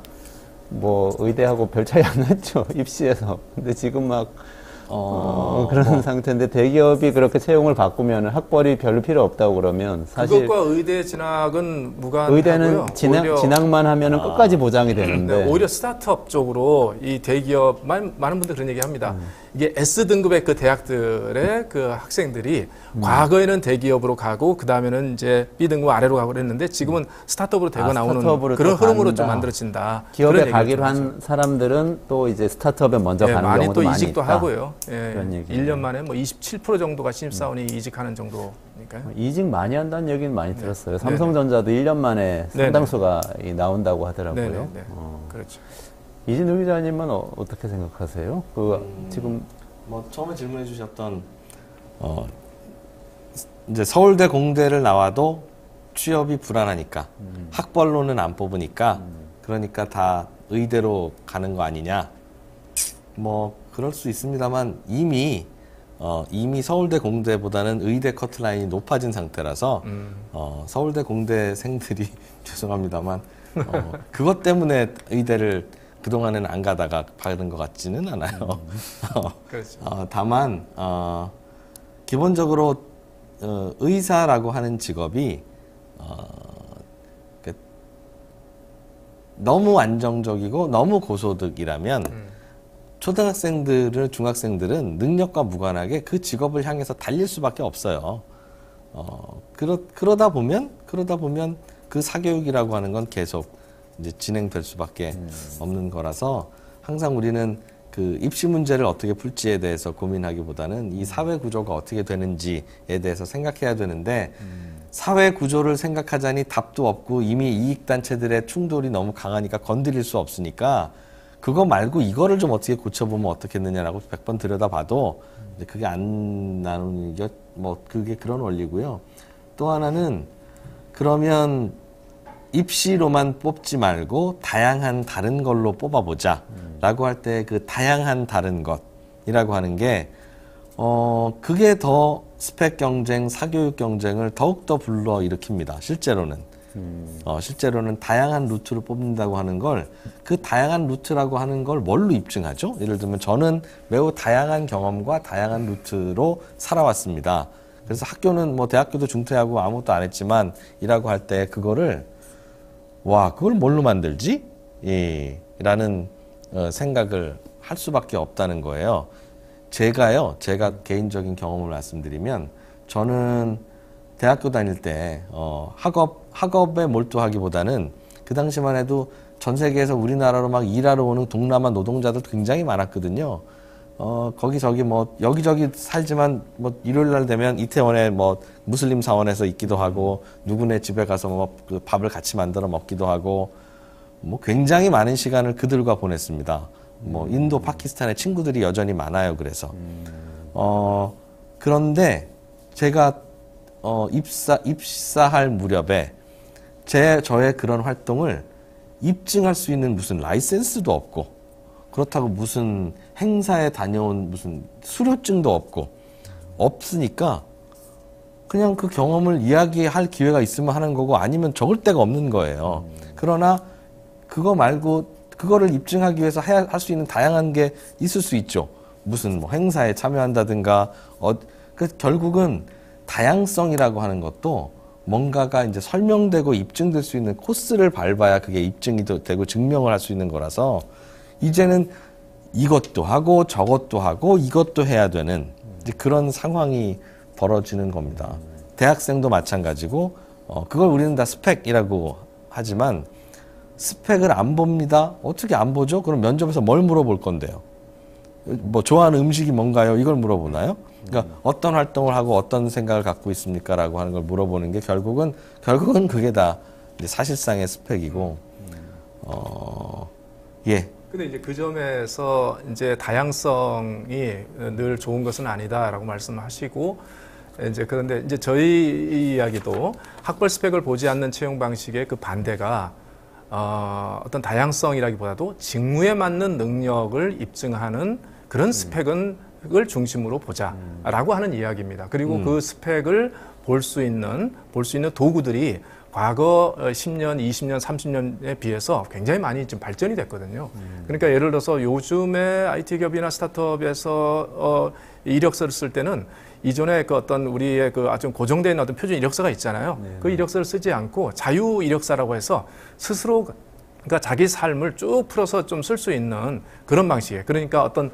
뭐 의대하고 별 차이 안 났죠 입시에서. 근데 지금 막 어, 어, 그런 뭐. 상태인데 대기업이 그렇게 채용을 바꾸면 학벌이 별로 필요 없다고 그러면 사실 그것과 의대 진학은 무관하고요. 의대는 진학, 진학만 하면은 아. 끝까지 보장이 되는데 네, 오히려 스타트업 쪽으로 이 대기업 많은, 많은 분들 그런 얘기 합니다. 음. 이게 S등급의 그 대학들의 그 학생들이 음. 과거에는 대기업으로 가고 그 다음에는 이제 B등급 아래로 가고 그랬는데 지금은 스타트업으로 되고 아, 나오는 그런 흐름으로 좀 만들어진다. 기업에 가기로 한 사람들은 또 이제 스타트업에 먼저 네, 가는 많이 경우도 또 많이 이직도 있다. 하고요. 예, 일 년 만에 뭐 이십칠 퍼센트 정도가 신입사원이 음. 이직하는 정도니까요. 이직 많이 한다는 얘기는 많이 네. 들었어요. 삼성전자도 네네. 일 년 만에 상당수가 네네. 나온다고 하더라고요. 네네. 어. 그렇죠. 이진우 기자님은 어, 어떻게 생각하세요? 그 음, 지금 뭐 처음에 질문해 주셨던 어, 이제 서울대 공대를 나와도 취업이 불안하니까 음. 학벌로는 안 뽑으니까 음. 그러니까 다 의대로 가는 거 아니냐? 뭐 그럴 수 있습니다만 이미 어, 이미 서울대 공대보다는 의대 커트라인이 높아진 상태라서 음. 어, 서울대 공대생들이 죄송합니다만 어, 그것 때문에 의대를 그동안은 안 가다가 받은 것 같지는 않아요. 음. 그렇죠. 어, 다만 어, 기본적으로 어, 의사라고 하는 직업이 어, 그, 너무 안정적이고 너무 고소득이라면 음. 초등학생들을 중학생들은 능력과 무관하게 그 직업을 향해서 달릴 수밖에 없어요. 어, 그러, 그러다 보면 그러다 보면 그 사교육이라고 하는 건 계속 이제 진행될 수밖에 음. 없는 거라서 항상 우리는 그 입시 문제를 어떻게 풀지에 대해서 고민하기보다는 이 사회 구조가 어떻게 되는지에 대해서 생각해야 되는데 음. 사회 구조를 생각하자니 답도 없고 이미 이익단체들의 충돌이 너무 강하니까 건드릴 수 없으니까 그거 말고 이거를 좀 어떻게 고쳐보면 어떻겠느냐라고 백 번 들여다봐도 이제 그게 안 나오는 게 뭐 그게 그런 원리고요. 또 하나는 그러면 입시로만 뽑지 말고 다양한 다른 걸로 뽑아보자 음. 라고 할 때 그 다양한 다른 것이라고 하는 게 어 그게 더 스펙 경쟁, 사교육 경쟁을 더욱더 불러일으킵니다. 실제로는. 음. 어, 실제로는 다양한 루트를 뽑는다고 하는 걸 그 다양한 루트라고 하는 걸 뭘로 입증하죠? 예를 들면 저는 매우 다양한 경험과 다양한 루트로 살아왔습니다. 그래서 학교는 뭐 대학교도 중퇴하고 아무것도 안 했지만 이라고 할 때 그거를 와 그걸 뭘로 만들지? 예, 라는 어, 생각을 할 수밖에 없다는 거예요. 제가요, 제가 개인적인 경험을 말씀드리면 저는 대학교 다닐 때 어, 학업 학업에 몰두하기보다는 그 당시만 해도 전 세계에서 우리나라로 막 일하러 오는 동남아 노동자들 굉장히 많았거든요. 어, 거기 저기 뭐 여기저기 살지만 뭐 일요일 날 되면 이태원에 뭐 무슬림 사원에서 있기도 하고 누구네 집에 가서 뭐 그 밥을 같이 만들어 먹기도 하고 뭐 굉장히 많은 시간을 그들과 보냈습니다. 뭐 인도, 파키스탄의 친구들이 여전히 많아요. 그래서 어 그런데 제가 어 입사 입사할 무렵에 제 저의 그런 활동을 입증할 수 있는 무슨 라이센스도 없고 그렇다고 무슨 행사에 다녀온 무슨 수료증도 없고 없으니까 그냥 그 경험을 이야기할 기회가 있으면 하는 거고 아니면 적을 데가 없는 거예요. 그러나 그거 말고 그거를 입증하기 위해서 할 수 있는 다양한 게 있을 수 있죠. 무슨 뭐 행사에 참여한다든가 어, 그 결국은 다양성이라고 하는 것도 뭔가가 이제 설명되고 입증될 수 있는 코스를 밟아야 그게 입증이 되고 증명을 할 수 있는 거라서 이제는 이것도 하고 저것도 하고 이것도 해야 되는 이제 그런 상황이 벌어지는 겁니다. 대학생도 마찬가지고 어, 그걸 우리는 다 스펙이라고 하지만 스펙을 안 봅니다. 어떻게 안 보죠? 그럼 면접에서 뭘 물어볼 건데요? 뭐 좋아하는 음식이 뭔가요? 이걸 물어보나요? 그러니까 음. 어떤 활동을 하고 어떤 생각을 갖고 있습니까? 라고 하는 걸 물어보는 게 결국은 결국은 그게 다 이제 사실상의 스펙이고 음. 어, 예. 근데 이제 그 점에서 이제 다양성이 늘 좋은 것은 아니다라고 말씀하시고 이제 그런데 이제 저희 이야기도 학벌 스펙을 보지 않는 채용 방식의 그 반대가 어, 어떤 다양성이라기보다도 직무에 맞는 능력을 입증하는 그런 스펙은 을 중심으로 보자라고 하는 이야기입니다. 그리고 음. 그 스펙을 볼 수 있는 볼 수 있는 도구들이 과거 십 년, 이십 년, 삼십 년에 비해서 굉장히 많이 좀 발전이 됐거든요. 음. 그러니까 예를 들어서 요즘에 아이티 기업이나 스타트업에서 어, 이력서를 쓸 때는 이전에 그 어떤 우리의 그 아주 고정되어 있는 어떤 표준 이력서가 있잖아요. 네. 그 이력서를 쓰지 않고 자유 이력서라고 해서 스스로 그러니까 자기 삶을 쭉 풀어서 좀 쓸 수 있는 그런 방식이에요. 그러니까 어떤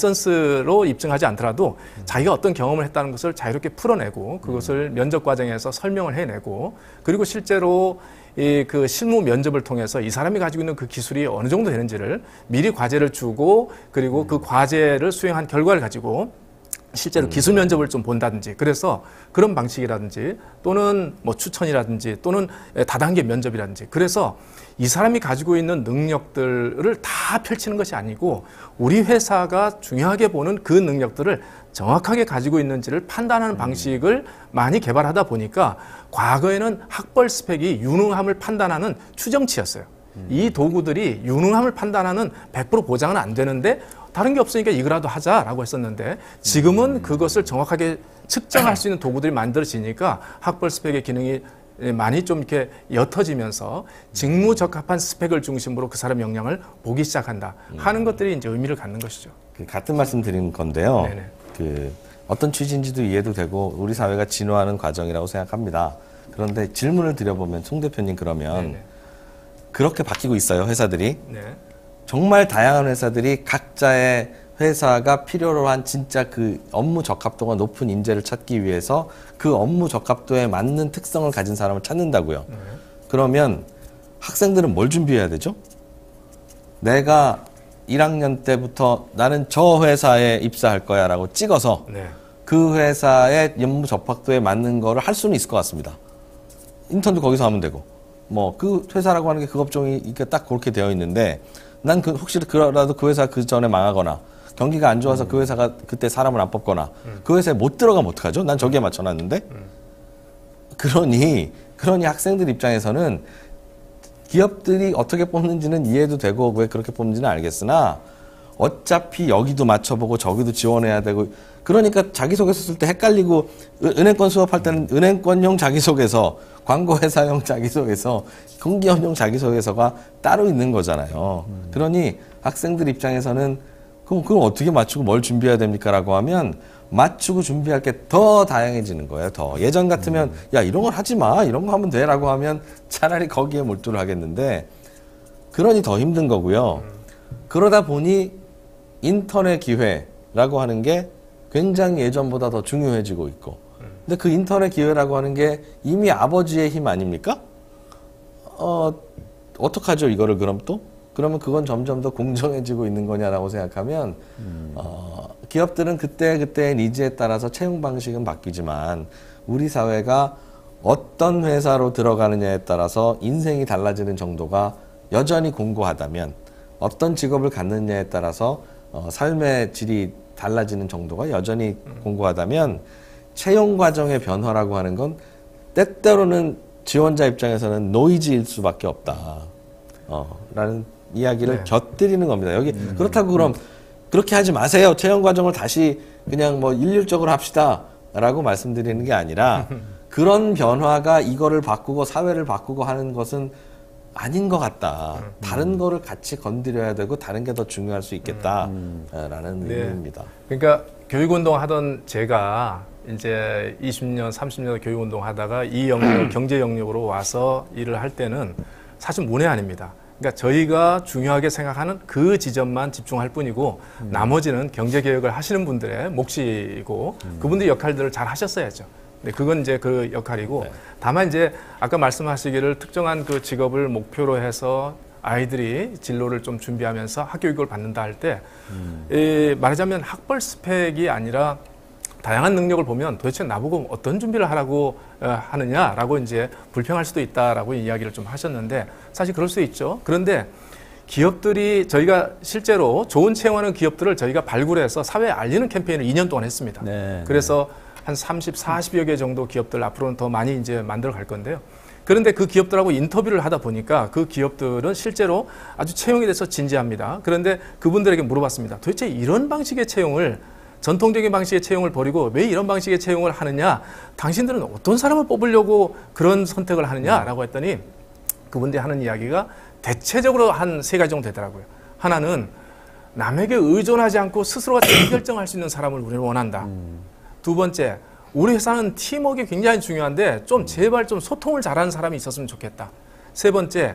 라이선스로 입증하지 않더라도 음. 자기가 어떤 경험을 했다는 것을 자유롭게 풀어내고 그것을 음. 면접 과정에서 설명을 해내고 그리고 실제로 이 그 실무 면접을 통해서 이 사람이 가지고 있는 그 기술이 어느 정도 되는지를 미리 과제를 주고 그리고 음. 그 과제를 수행한 결과를 가지고 실제로 음. 기술 면접을 좀 본다든지 그래서 그런 방식이라든지 또는 뭐 추천이라든지 또는 다단계 면접이라든지 그래서 이 사람이 가지고 있는 능력들을 다 펼치는 것이 아니고 우리 회사가 중요하게 보는 그 능력들을 정확하게 가지고 있는지를 판단하는 음. 방식을 많이 개발하다 보니까 과거에는 학벌 스펙이 유능함을 판단하는 추정치였어요. 음. 이 도구들이 유능함을 판단하는 백 퍼센트 보장은 안 되는데 다른 게 없으니까 이거라도 하자라고 했었는데 지금은 음. 그것을 정확하게 측정할 수 있는 도구들이 만들어지니까 학벌 스펙의 기능이 많이 좀 이렇게 옅어지면서 직무 적합한 스펙을 중심으로 그 사람 역량을 보기 시작한다 하는 것들이 이제 의미를 갖는 것이죠. 그 같은 말씀 드리는 건데요. 네네. 그 어떤 취지인지도 이해도 되고 우리 사회가 진화하는 과정이라고 생각합니다. 그런데 질문을 드려보면 송 대표님 그러면 네네. 그렇게 바뀌고 있어요 회사들이. 네. 정말 다양한 회사들이 각자의 회사가 필요로 한 진짜 그 업무 적합도가 높은 인재를 찾기 위해서 그 업무 적합도에 맞는 특성을 가진 사람을 찾는다고요. 네. 그러면 학생들은 뭘 준비해야 되죠? 내가 일 학년 때부터 나는 저 회사에 입사할 거야 라고 찍어서 네. 그 회사의 업무 적합도에 맞는 거를 할 수는 있을 것 같습니다. 인턴도 거기서 하면 되고 뭐 그 회사라고 하는 게 그 업종이 이렇게 딱 그렇게 되어 있는데 난 그 혹시 그라도 그 회사 그 전에 망하거나 경기가 안 좋아서 음. 그 회사가 그때 사람을 안 뽑거나 음. 그 회사에 못 들어가면 어떡하죠? 난 저기에 맞춰놨는데 음. 그러니 그러니 학생들 입장에서는 기업들이 어떻게 뽑는지는 이해도 되고 왜 그렇게 뽑는지는 알겠으나 어차피 여기도 맞춰보고 저기도 지원해야 되고 그러니까 자기소개서 쓸 때 헷갈리고 은행권 수업할 때는 은행권용 자기소개서, 광고회사용 자기소개서, 공기업용 자기소개서가 따로 있는 거잖아요. 음. 그러니 학생들 입장에서는 그럼 그걸 어떻게 맞추고 뭘 준비해야 됩니까? 라고 하면 맞추고 준비할 게 더 다양해지는 거예요. 더 예전 같으면 음. 야 이런 걸 하지 마, 이런 거 하면 돼 라고 하면 차라리 거기에 몰두를 하겠는데 그러니 더 힘든 거고요. 음. 그러다 보니 인턴의 기회라고 하는 게 굉장히 예전보다 더 중요해지고 있고 근데 그 인턴의 기회라고 하는 게 이미 아버지의 힘 아닙니까? 어, 어떡하죠 이거를 그럼 또? 그러면 그건 점점 더 공정해지고 있는 거냐라고 생각하면 음. 어, 기업들은 그때그때의 니즈에 따라서 채용 방식은 바뀌지만 우리 사회가 어떤 회사로 들어가느냐에 따라서 인생이 달라지는 정도가 여전히 공고하다면 어떤 직업을 갖느냐에 따라서 어, 삶의 질이 달라지는 정도가 여전히 공고하다면 채용 과정의 변화라고 하는 건 때때로는 지원자 입장에서는 노이즈일 수밖에 없다. 어, 라는 이야기를 네. 곁들이는 겁니다. 여기 음. 그렇다고 그럼 그렇게 하지 마세요. 채용 과정을 다시 그냥 뭐 일률적으로 합시다. 라고 말씀드리는 게 아니라 그런 변화가 이거를 바꾸고 사회를 바꾸고 하는 것은 아닌 것 같다. 음. 다른 거를 같이 건드려야 되고 다른 게 더 중요할 수 있겠다라는 음. 네. 의미입니다. 그러니까 교육운동 하던 제가 이제 이십 년, 삼십 년 교육운동 하다가 이 영역, 경제 영역으로 와서 일을 할 때는 사실 문외 아닙니다. 그러니까 저희가 중요하게 생각하는 그 지점만 집중할 뿐이고 음. 나머지는 경제개혁을 하시는 분들의 몫이고 음. 그분들의 역할들을 잘 하셨어야죠. 네, 그건 이제 그 역할이고 네. 다만 이제 아까 말씀하시기를 특정한 그 직업을 목표로 해서 아이들이 진로를 좀 준비하면서 학교육을 받는다 할 때 음. 에, 말하자면 학벌 스펙이 아니라 다양한 능력을 보면 도대체 나보고 어떤 준비를 하라고 어, 하느냐라고 이제 불평할 수도 있다라고 이야기를 좀 하셨는데 사실 그럴 수 있죠. 그런데 기업들이 저희가 실제로 좋은 채용하는 기업들을 저희가 발굴해서 사회에 알리는 캠페인을 이 년 동안 했습니다. 네, 그래서 네. 한 삼십, 사십여 개 정도 기업들 앞으로는 더 많이 이제 만들어 갈 건데요. 그런데 그 기업들하고 인터뷰를 하다 보니까 그 기업들은 실제로 아주 채용에 대해서 진지합니다. 그런데 그분들에게 물어봤습니다. 도대체 이런 방식의 채용을 전통적인 방식의 채용을 버리고 왜 이런 방식의 채용을 하느냐? 당신들은 어떤 사람을 뽑으려고 그런 선택을 하느냐라고 했더니 그분들이 하는 이야기가 대체적으로 한 세 가지 정도 되더라고요. 하나는 남에게 의존하지 않고 스스로가 자기 결정할 수 있는 사람을 우리는 원한다. 음. 두 번째, 우리 회사는 팀워크가 굉장히 중요한데 좀 제발 좀 소통을 잘하는 사람이 있었으면 좋겠다. 세 번째,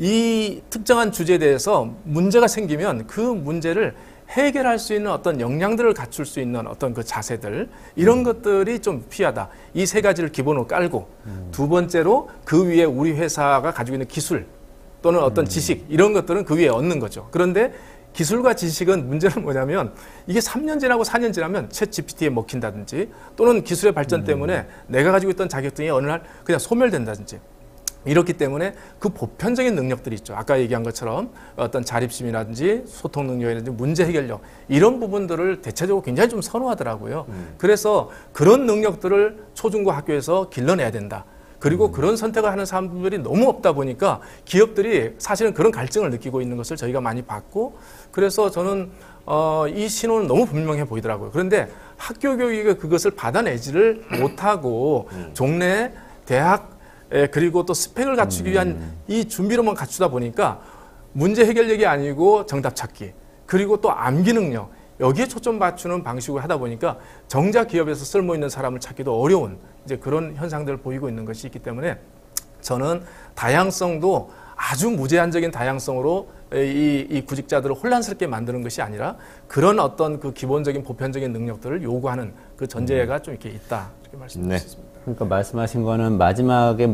이 특정한 주제에 대해서 문제가 생기면 그 문제를 해결할 수 있는 어떤 역량들을 갖출 수 있는 어떤 그 자세들 이런 음. 것들이 좀 필요하다. 이 세 가지를 기본으로 깔고 음. 두 번째로 그 위에 우리 회사가 가지고 있는 기술 또는 어떤 음. 지식 이런 것들은 그 위에 얻는 거죠. 그런데 기술과 지식은 문제는 뭐냐면 이게 삼 년 지나고 사 년 지나면 챗 지피티에 먹힌다든지 또는 기술의 발전 음. 때문에 내가 가지고 있던 자격증이 어느 날 그냥 소멸된다든지 이렇기 때문에 그 보편적인 능력들이 있죠. 아까 얘기한 것처럼 어떤 자립심이라든지 소통 능력이라든지 문제 해결력 이런 부분들을 대체적으로 굉장히 좀 선호하더라고요. 음. 그래서 그런 능력들을 초중고 학교에서 길러내야 된다. 그리고 음. 그런 선택을 하는 사람들이 너무 없다 보니까 기업들이 사실은 그런 갈증을 느끼고 있는 것을 저희가 많이 봤고 그래서 저는 어, 이 신호는 너무 분명해 보이더라고요. 그런데 학교 교육이 그것을 받아내지를 못하고 음. 종래 대학 예, 그리고 또 스펙을 갖추기 위한 음. 이 준비로만 갖추다 보니까 문제 해결력이 아니고 정답 찾기 그리고 또 암기 능력 여기에 초점 맞추는 방식으로 하다 보니까 정작 기업에서 쓸모 있는 사람을 찾기도 어려운 이제 그런 현상들을 보이고 있는 것이 있기 때문에 저는 다양성도 아주 무제한적인 다양성으로 이, 이 구직자들을 혼란스럽게 만드는 것이 아니라 그런 어떤 그 기본적인 보편적인 능력들을 요구하는 그 전제가 좀 이렇게 있다 이렇게 말씀드릴 수 있습니다. 그러니까 말씀하신 거는 마지막에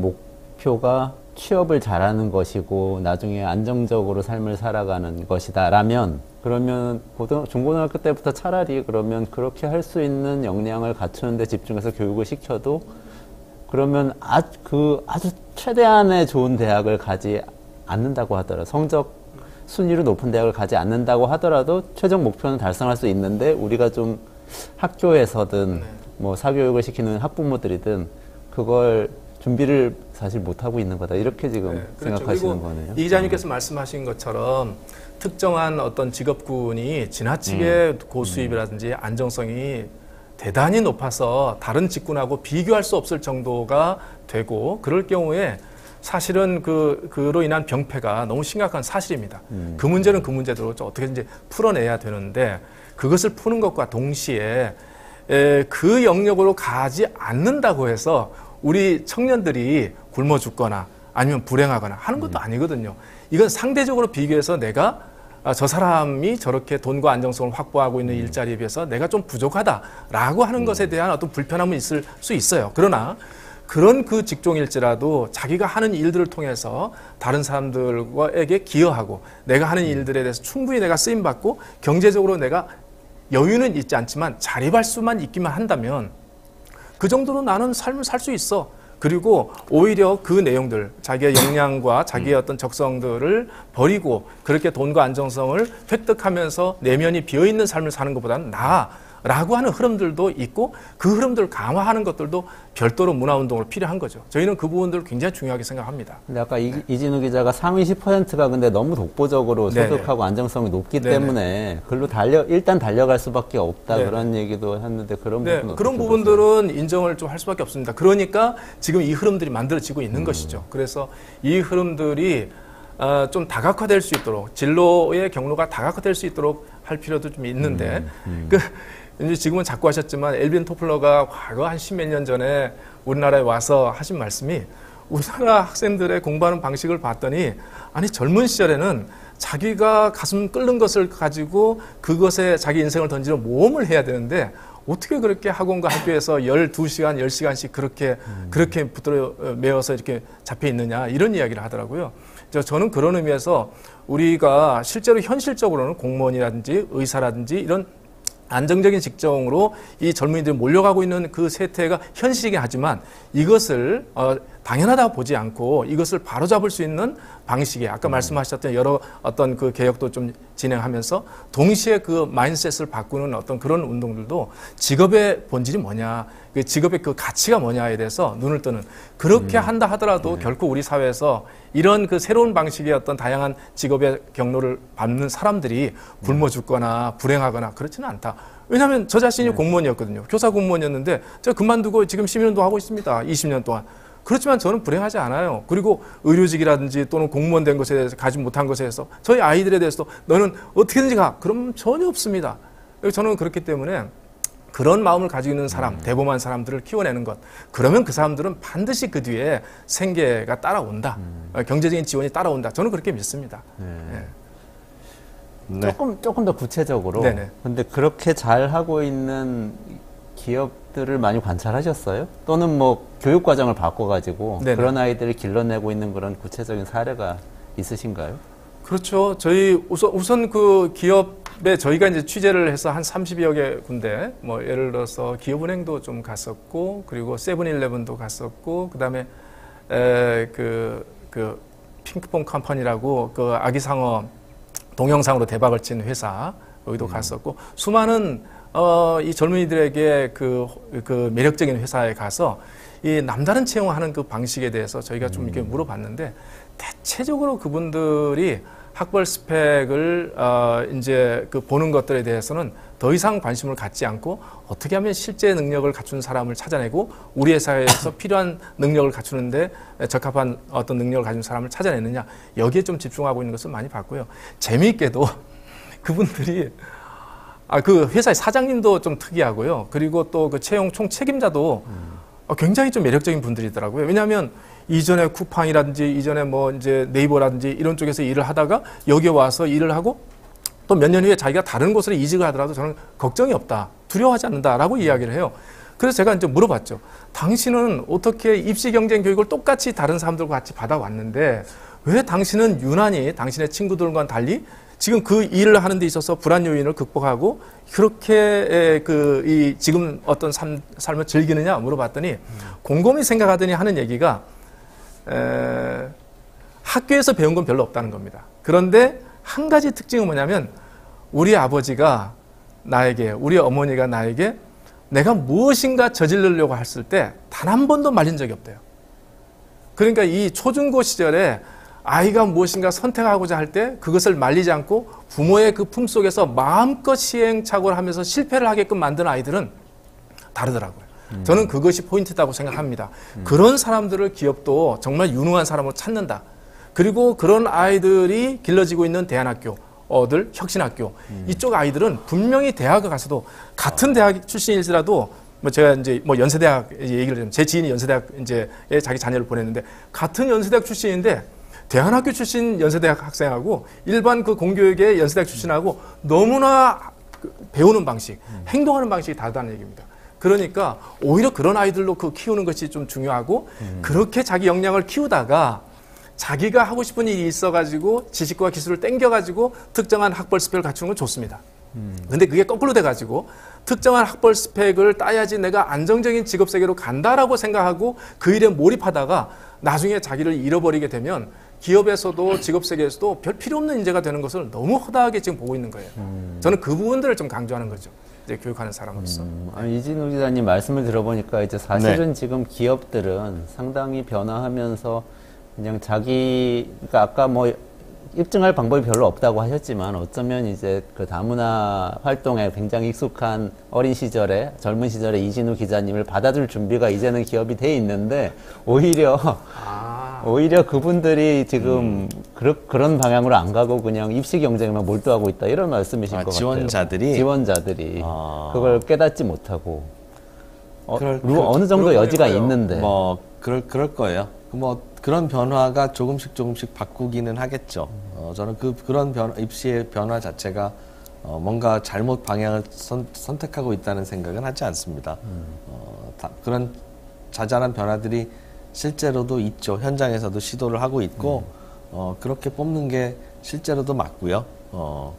목표가 취업을 잘하는 것이고 나중에 안정적으로 삶을 살아가는 것이다라면 그러면 고등 중고등학교 때부터 차라리 그러면 그렇게 할 수 있는 역량을 갖추는 데 집중해서 교육을 시켜도 그러면 아주 그 아주 최대한의 좋은 대학을 가지 않는다고 하더라도 성적 순위로 높은 대학을 가지 않는다고 하더라도 최종 목표는 달성할 수 있는데 우리가 좀 학교에서든 네. 뭐 사교육을 시키는 학부모들이든 그걸 준비를 사실 못하고 있는 거다. 이렇게 지금 네, 그렇죠. 생각하시는 거네요. 이 기자님께서 음. 말씀하신 것처럼 특정한 어떤 직업군이 지나치게 음. 고수입이라든지 안정성이 대단히 높아서 다른 직군하고 비교할 수 없을 정도가 되고 그럴 경우에 사실은 그, 그로 인한 병폐가 너무 심각한 사실입니다. 음. 그 문제는 그 문제대로 어떻게든지 풀어내야 되는데 그것을 푸는 것과 동시에 에, 그 영역으로 가지 않는다고 해서 우리 청년들이 굶어 죽거나 아니면 불행하거나 하는 것도 음. 아니거든요. 이건 상대적으로 비교해서 내가 아, 저 사람이 저렇게 돈과 안정성을 확보하고 있는 음. 일자리에 비해서 내가 좀 부족하다라고 하는 음. 것에 대한 어떤 불편함은 있을 수 있어요. 그러나 그런 그 직종일지라도 자기가 하는 일들을 통해서 다른 사람들에게 기여하고 내가 하는 일들에 대해서 충분히 내가 쓰임받고 경제적으로 내가 여유는 있지 않지만 자립할 수만 있기만 한다면 그 정도로 나는 삶을 살 수 있어. 그리고 오히려 그 내용들, 자기의 역량과 자기의 어떤 적성들을 버리고 그렇게 돈과 안정성을 획득하면서 내면이 비어있는 삶을 사는 것보다는 나아. 라고 하는 흐름들도 있고 그 흐름들을 강화하는 것들도 별도로 문화운동으로 필요한 거죠. 저희는 그 부분들을 굉장히 중요하게 생각합니다. 근데 아까 네. 이진우 기자가 상위 십 퍼센트가 근데 너무 독보적으로 소득하고 네네. 안정성이 높기 네네. 때문에 글로 달려 일단 달려갈 수밖에 없다 네네. 그런 얘기도 했는데 그런 네. 부분은 그런 부분들은 인정을 좀 할 수밖에 없습니다. 그러니까 지금 이 흐름들이 만들어지고 있는 음. 것이죠. 그래서 이 흐름들이 어, 좀 다각화될 수 있도록 진로의 경로가 다각화될 수 있도록 할 필요도 좀 있는데 음. 음. 그 이제 지금은 자꾸 하셨지만 엘빈 토플러가 과거 한 십몇 년 전에 우리나라에 와서 하신 말씀이 우리나라 학생들의 공부하는 방식을 봤더니 아니 젊은 시절에는 자기가 가슴 끓는 것을 가지고 그것에 자기 인생을 던지는 모험을 해야 되는데 어떻게 그렇게 학원과 학교에서 열두 시간, 열 시간씩 그렇게 음. 그렇게 붙들어 매어서 이렇게 잡혀 있느냐 이런 이야기를 하더라고요. 저는 그런 의미에서 우리가 실제로 현실적으로는 공무원이라든지 의사라든지 이런 안정적인 직종으로 이 젊은이들이 몰려가고 있는 그 세태가 현실이긴 하지만 이것을 어, 당연하다고 보지 않고 이것을 바로잡을 수 있는 방식에 아까 음. 말씀하셨던 여러 어떤 그 개혁도 좀 진행하면서 동시에 그 마인드셋을 바꾸는 어떤 그런 운동들도 직업의 본질이 뭐냐, 그 직업의 그 가치가 뭐냐에 대해서 눈을 뜨는 그렇게 음. 한다 하더라도 네. 결코 우리 사회에서 이런 그 새로운 방식의 어떤 다양한 직업의 경로를 밟는 사람들이 굶어 죽거나 불행하거나 그렇지는 않다. 왜냐하면 저 자신이 네. 공무원이었거든요. 교사 공무원이었는데 제가 그만두고 지금 시민운동 하고 있습니다. 이십 년 동안. 그렇지만 저는 불행하지 않아요. 그리고 의료직이라든지 또는 공무원 된 것에 대해서 가지 못한 것에 대해서 저희 아이들에 대해서도 너는 어떻게든지 가. 그럼 전혀 없습니다. 저는 그렇기 때문에 그런 마음을 가지고 있는 사람, 음. 대범한 사람들을 키워내는 것. 그러면 그 사람들은 반드시 그 뒤에 생계가 따라온다. 음. 경제적인 지원이 따라온다. 저는 그렇게 믿습니다. 네. 네. 조금, 조금 더 구체적으로. 네네. 근데 그렇게 잘 하고 있는 기업들을 많이 관찰하셨어요? 또는 뭐 교육과정을 바꿔가지고 네네. 그런 아이들을 길러내고 있는 그런 구체적인 사례가 있으신가요? 그렇죠. 저희 우선, 우선 그 기업에 저희가 이제 취재를 해서 한 삼십여 개 군데, 뭐 예를 들어서 기업은행도 좀 갔었고, 그리고 세븐일레븐도 갔었고, 그 다음에 그, 그 핑크퐁 컴퍼니라고 그 아기상어 동영상으로 대박을 친 회사, 여기도 음. 갔었고, 수많은 어, 이 젊은이들에게 그, 그 매력적인 회사에 가서 이 남다른 채용하는 그 방식에 대해서 저희가 좀 이렇게 물어봤는데, 대체적으로 그분들이 학벌 스펙을 어, 이제 그 보는 것들에 대해서는 더 이상 관심을 갖지 않고 어떻게 하면 실제 능력을 갖춘 사람을 찾아내고 우리 회사에서 필요한 능력을 갖추는데 적합한 어떤 능력을 가진 사람을 찾아내느냐, 여기에 좀 집중하고 있는 것을 많이 봤고요. 재미있게도 그분들이 아, 그 회사의 사장님도 좀 특이하고요. 그리고 또 그 채용 총 책임자도 음. 굉장히 좀 매력적인 분들이더라고요. 왜냐하면 이전에 쿠팡이라든지 이전에 뭐 이제 네이버라든지 이런 쪽에서 일을 하다가 여기 와서 일을 하고 또 몇 년 후에 자기가 다른 곳으로 이직을 하더라도 저는 걱정이 없다, 두려워하지 않는다라고 이야기를 해요. 그래서 제가 이제 물어봤죠. 당신은 어떻게 입시 경쟁 교육을 똑같이 다른 사람들과 같이 받아왔는데 왜 당신은 유난히 당신의 친구들과 달리 지금 그 일을 하는 데 있어서 불안 요인을 극복하고 그렇게 그 이 지금 어떤 삶, 삶을 즐기느냐 물어봤더니 음. 곰곰이 생각하더니 하는 얘기가 에, 학교에서 배운 건 별로 없다는 겁니다. 그런데 한 가지 특징은 뭐냐면 우리 아버지가 나에게, 우리 어머니가 나에게 내가 무엇인가 저지르려고 했을 때 단 한 번도 말린 적이 없대요. 그러니까 이 초중고 시절에 아이가 무엇인가 선택하고자 할 때 그것을 말리지 않고 부모의 그 품속에서 마음껏 시행착오를 하면서 실패를 하게끔 만든 아이들은 다르더라고요. 음. 저는 그것이 포인트다고 생각합니다. 음. 그런 사람들을 기업도 정말 유능한 사람으로 찾는다. 그리고 그런 아이들이 길러지고 있는 대안학교들, 혁신학교 음. 이쪽 아이들은 분명히 대학에 가서도 같은 대학 출신일지라도 뭐 제가 이제 뭐 연세대학 얘기를 좀 제 지인이 연세대학 이제 자기 자녀를 보냈는데 같은 연세대학 출신인데 대안학교 출신 연세대학 학생하고 일반 그 공교육의 연세대학 출신하고 너무나 배우는 방식, 음. 행동하는 방식이 다르다는 얘기입니다. 그러니까 오히려 그런 아이들로 그 키우는 것이 좀 중요하고 음. 그렇게 자기 역량을 키우다가 자기가 하고 싶은 일이 있어가지고 지식과 기술을 땡겨가지고 특정한 학벌 스펙을 갖추는 건 좋습니다. 음. 근데 그게 거꾸로 돼가지고 특정한 학벌 스펙을 따야지 내가 안정적인 직업 세계로 간다라고 생각하고 그 일에 몰입하다가 나중에 자기를 잃어버리게 되면 기업에서도 직업 세계에서도 별 필요 없는 인재가 되는 것을 너무 허다하게 지금 보고 있는 거예요. 음. 저는 그 부분들을 좀 강조하는 거죠. 이제 교육하는 사람으로서. 음. 아니, 이진우 기자님 말씀을 들어보니까 이제 사실은 네. 지금 기업들은 상당히 변화하면서 그냥 자기, 그러니까 아까 뭐 입증할 방법이 별로 없다고 하셨지만 어쩌면 이제 그 다문화 활동에 굉장히 익숙한 어린 시절에 젊은 시절에 이진우 기자님을 받아줄 준비가 이제는 기업이 돼 있는데 오히려 아. 오히려 그분들이 지금 음. 그러, 그런 방향으로 안 가고 그냥 입시 경쟁에만 몰두하고 있다 이런 말씀이신 아, 것 지원자들이? 같아요. 지원자들이 아. 그걸 깨닫지 못하고 어, 그럴, 그, 어느 정도 여지가 거예요. 있는데 뭐 그럴 그럴 거예요. 뭐 그런 변화가 조금씩 조금씩 바꾸기는 하겠죠. 어, 저는 그 그런 변, 입시의 변화 자체가 어, 뭔가 잘못 방향을 선, 선택하고 있다는 생각은 하지 않습니다. 음. 어, 다, 그런 자잘한 변화들이 실제로도 있죠. 현장에서도 시도를 하고 있고 음. 어, 그렇게 뽑는 게 실제로도 맞고요. 어,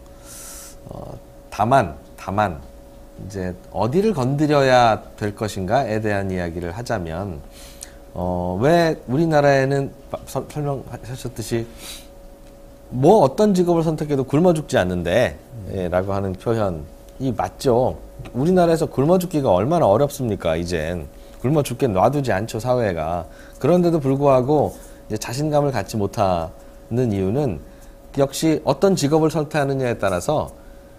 어, 다만 다만 이제 어디를 건드려야 될 것인가에 대한 이야기를 하자면. 어, 왜 우리나라에는 서, 설명하셨듯이 뭐 어떤 직업을 선택해도 굶어 죽지 않는데 예, 라고 하는 표현이 맞죠. 우리나라에서 굶어 죽기가 얼마나 어렵습니까? 이젠 굶어 죽게 놔두지 않죠, 사회가. 그런데도 불구하고 이제 자신감을 갖지 못하는 이유는 역시 어떤 직업을 선택하느냐에 따라서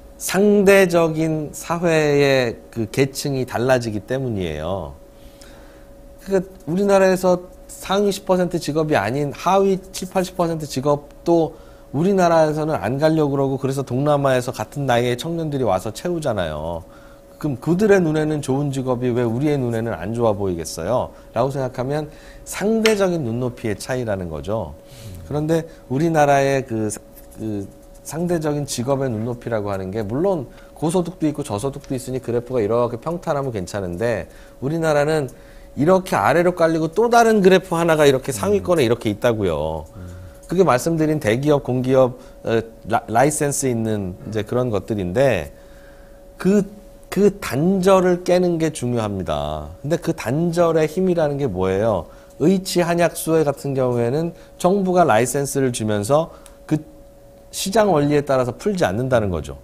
상대적인 사회의 그 계층이 달라지기 때문이에요. 그러니까 우리나라에서 상위 십 퍼센트 직업이 아닌 하위 칠십, 팔십 퍼센트 직업도 우리나라에서는 안 가려고 그러고 그래서 동남아에서 같은 나이의 청년들이 와서 채우잖아요. 그럼 그들의 눈에는 좋은 직업이 왜 우리의 눈에는 안 좋아 보이겠어요? 라고 생각하면 상대적인 눈높이의 차이라는 거죠. 그런데 우리나라의 그, 그 상대적인 직업의 눈높이라고 하는 게 물론 고소득도 있고 저소득도 있으니 그래프가 이렇게 평탄하면 괜찮은데 우리나라는 이렇게 아래로 깔리고 또 다른 그래프 하나가 이렇게 상위권에 이렇게 있다고요. 그게 말씀드린 대기업, 공기업, 라, 라이센스 있는 이제 그런 것들인데 그, 그 단절을 깨는 게 중요합니다. 근데 그 단절의 힘이라는 게 뭐예요? 의치, 한약, 수혜 같은 경우에는 정부가 라이센스를 주면서 그 시장 원리에 따라서 풀지 않는다는 거죠.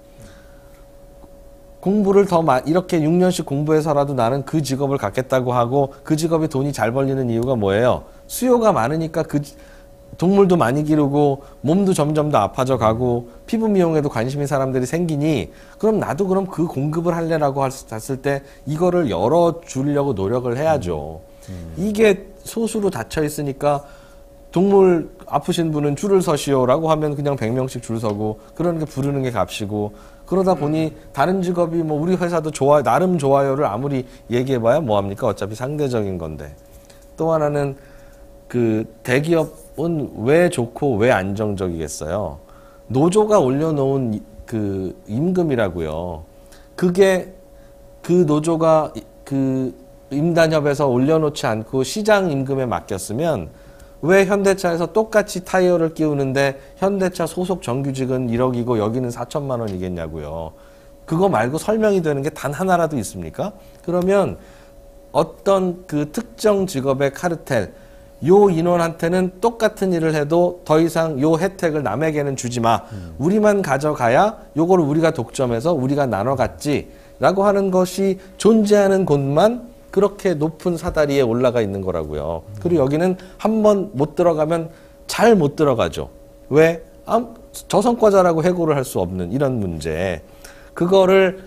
공부를 더 마, 이렇게 육 년씩 공부해서라도 나는 그 직업을 갖겠다고 하고 그 직업이 돈이 잘 벌리는 이유가 뭐예요? 수요가 많으니까 그 동물도 많이 기르고 몸도 점점 더 아파져 가고 피부 미용에도 관심이 사람들이 생기니 그럼 나도 그럼 그 공급을 할래라고 했을 때 이거를 열어주려고 노력을 해야죠. 음. 이게 소수로 닫혀 있으니까 동물 아프신 분은 줄을 서시오라고 하면 그냥 백 명씩 줄 서고 그러는 게 부르는 게 값이고 그러다 보니 다른 직업이 뭐 우리 회사도 좋아 나름 좋아요를 아무리 얘기해봐야 뭐합니까? 어차피 상대적인 건데. 또 하나는 그 대기업은 왜 좋고 왜 안정적이겠어요? 노조가 올려놓은 그 임금이라고요. 그게 그 노조가 그 임단협에서 올려놓지 않고 시장 임금에 맡겼으면 왜 현대차에서 똑같이 타이어를 끼우는데 현대차 소속 정규직은 일억이고 여기는 사천만 원이겠냐고요. 그거 말고 설명이 되는 게 단 하나라도 있습니까? 그러면 어떤 그 특정 직업의 카르텔, 요 인원한테는 똑같은 일을 해도 더 이상 요 혜택을 남에게는 주지 마. 음. 우리만 가져가야 요거를 우리가 독점해서 우리가 나눠 갖지. 라고 하는 것이 존재하는 곳만 그렇게 높은 사다리에 올라가 있는 거라고요. 그리고 여기는 한 번 못 들어가면 잘 못 들어가죠. 왜? 아, 저성과자라고 해고를 할 수 없는 이런 문제. 그거를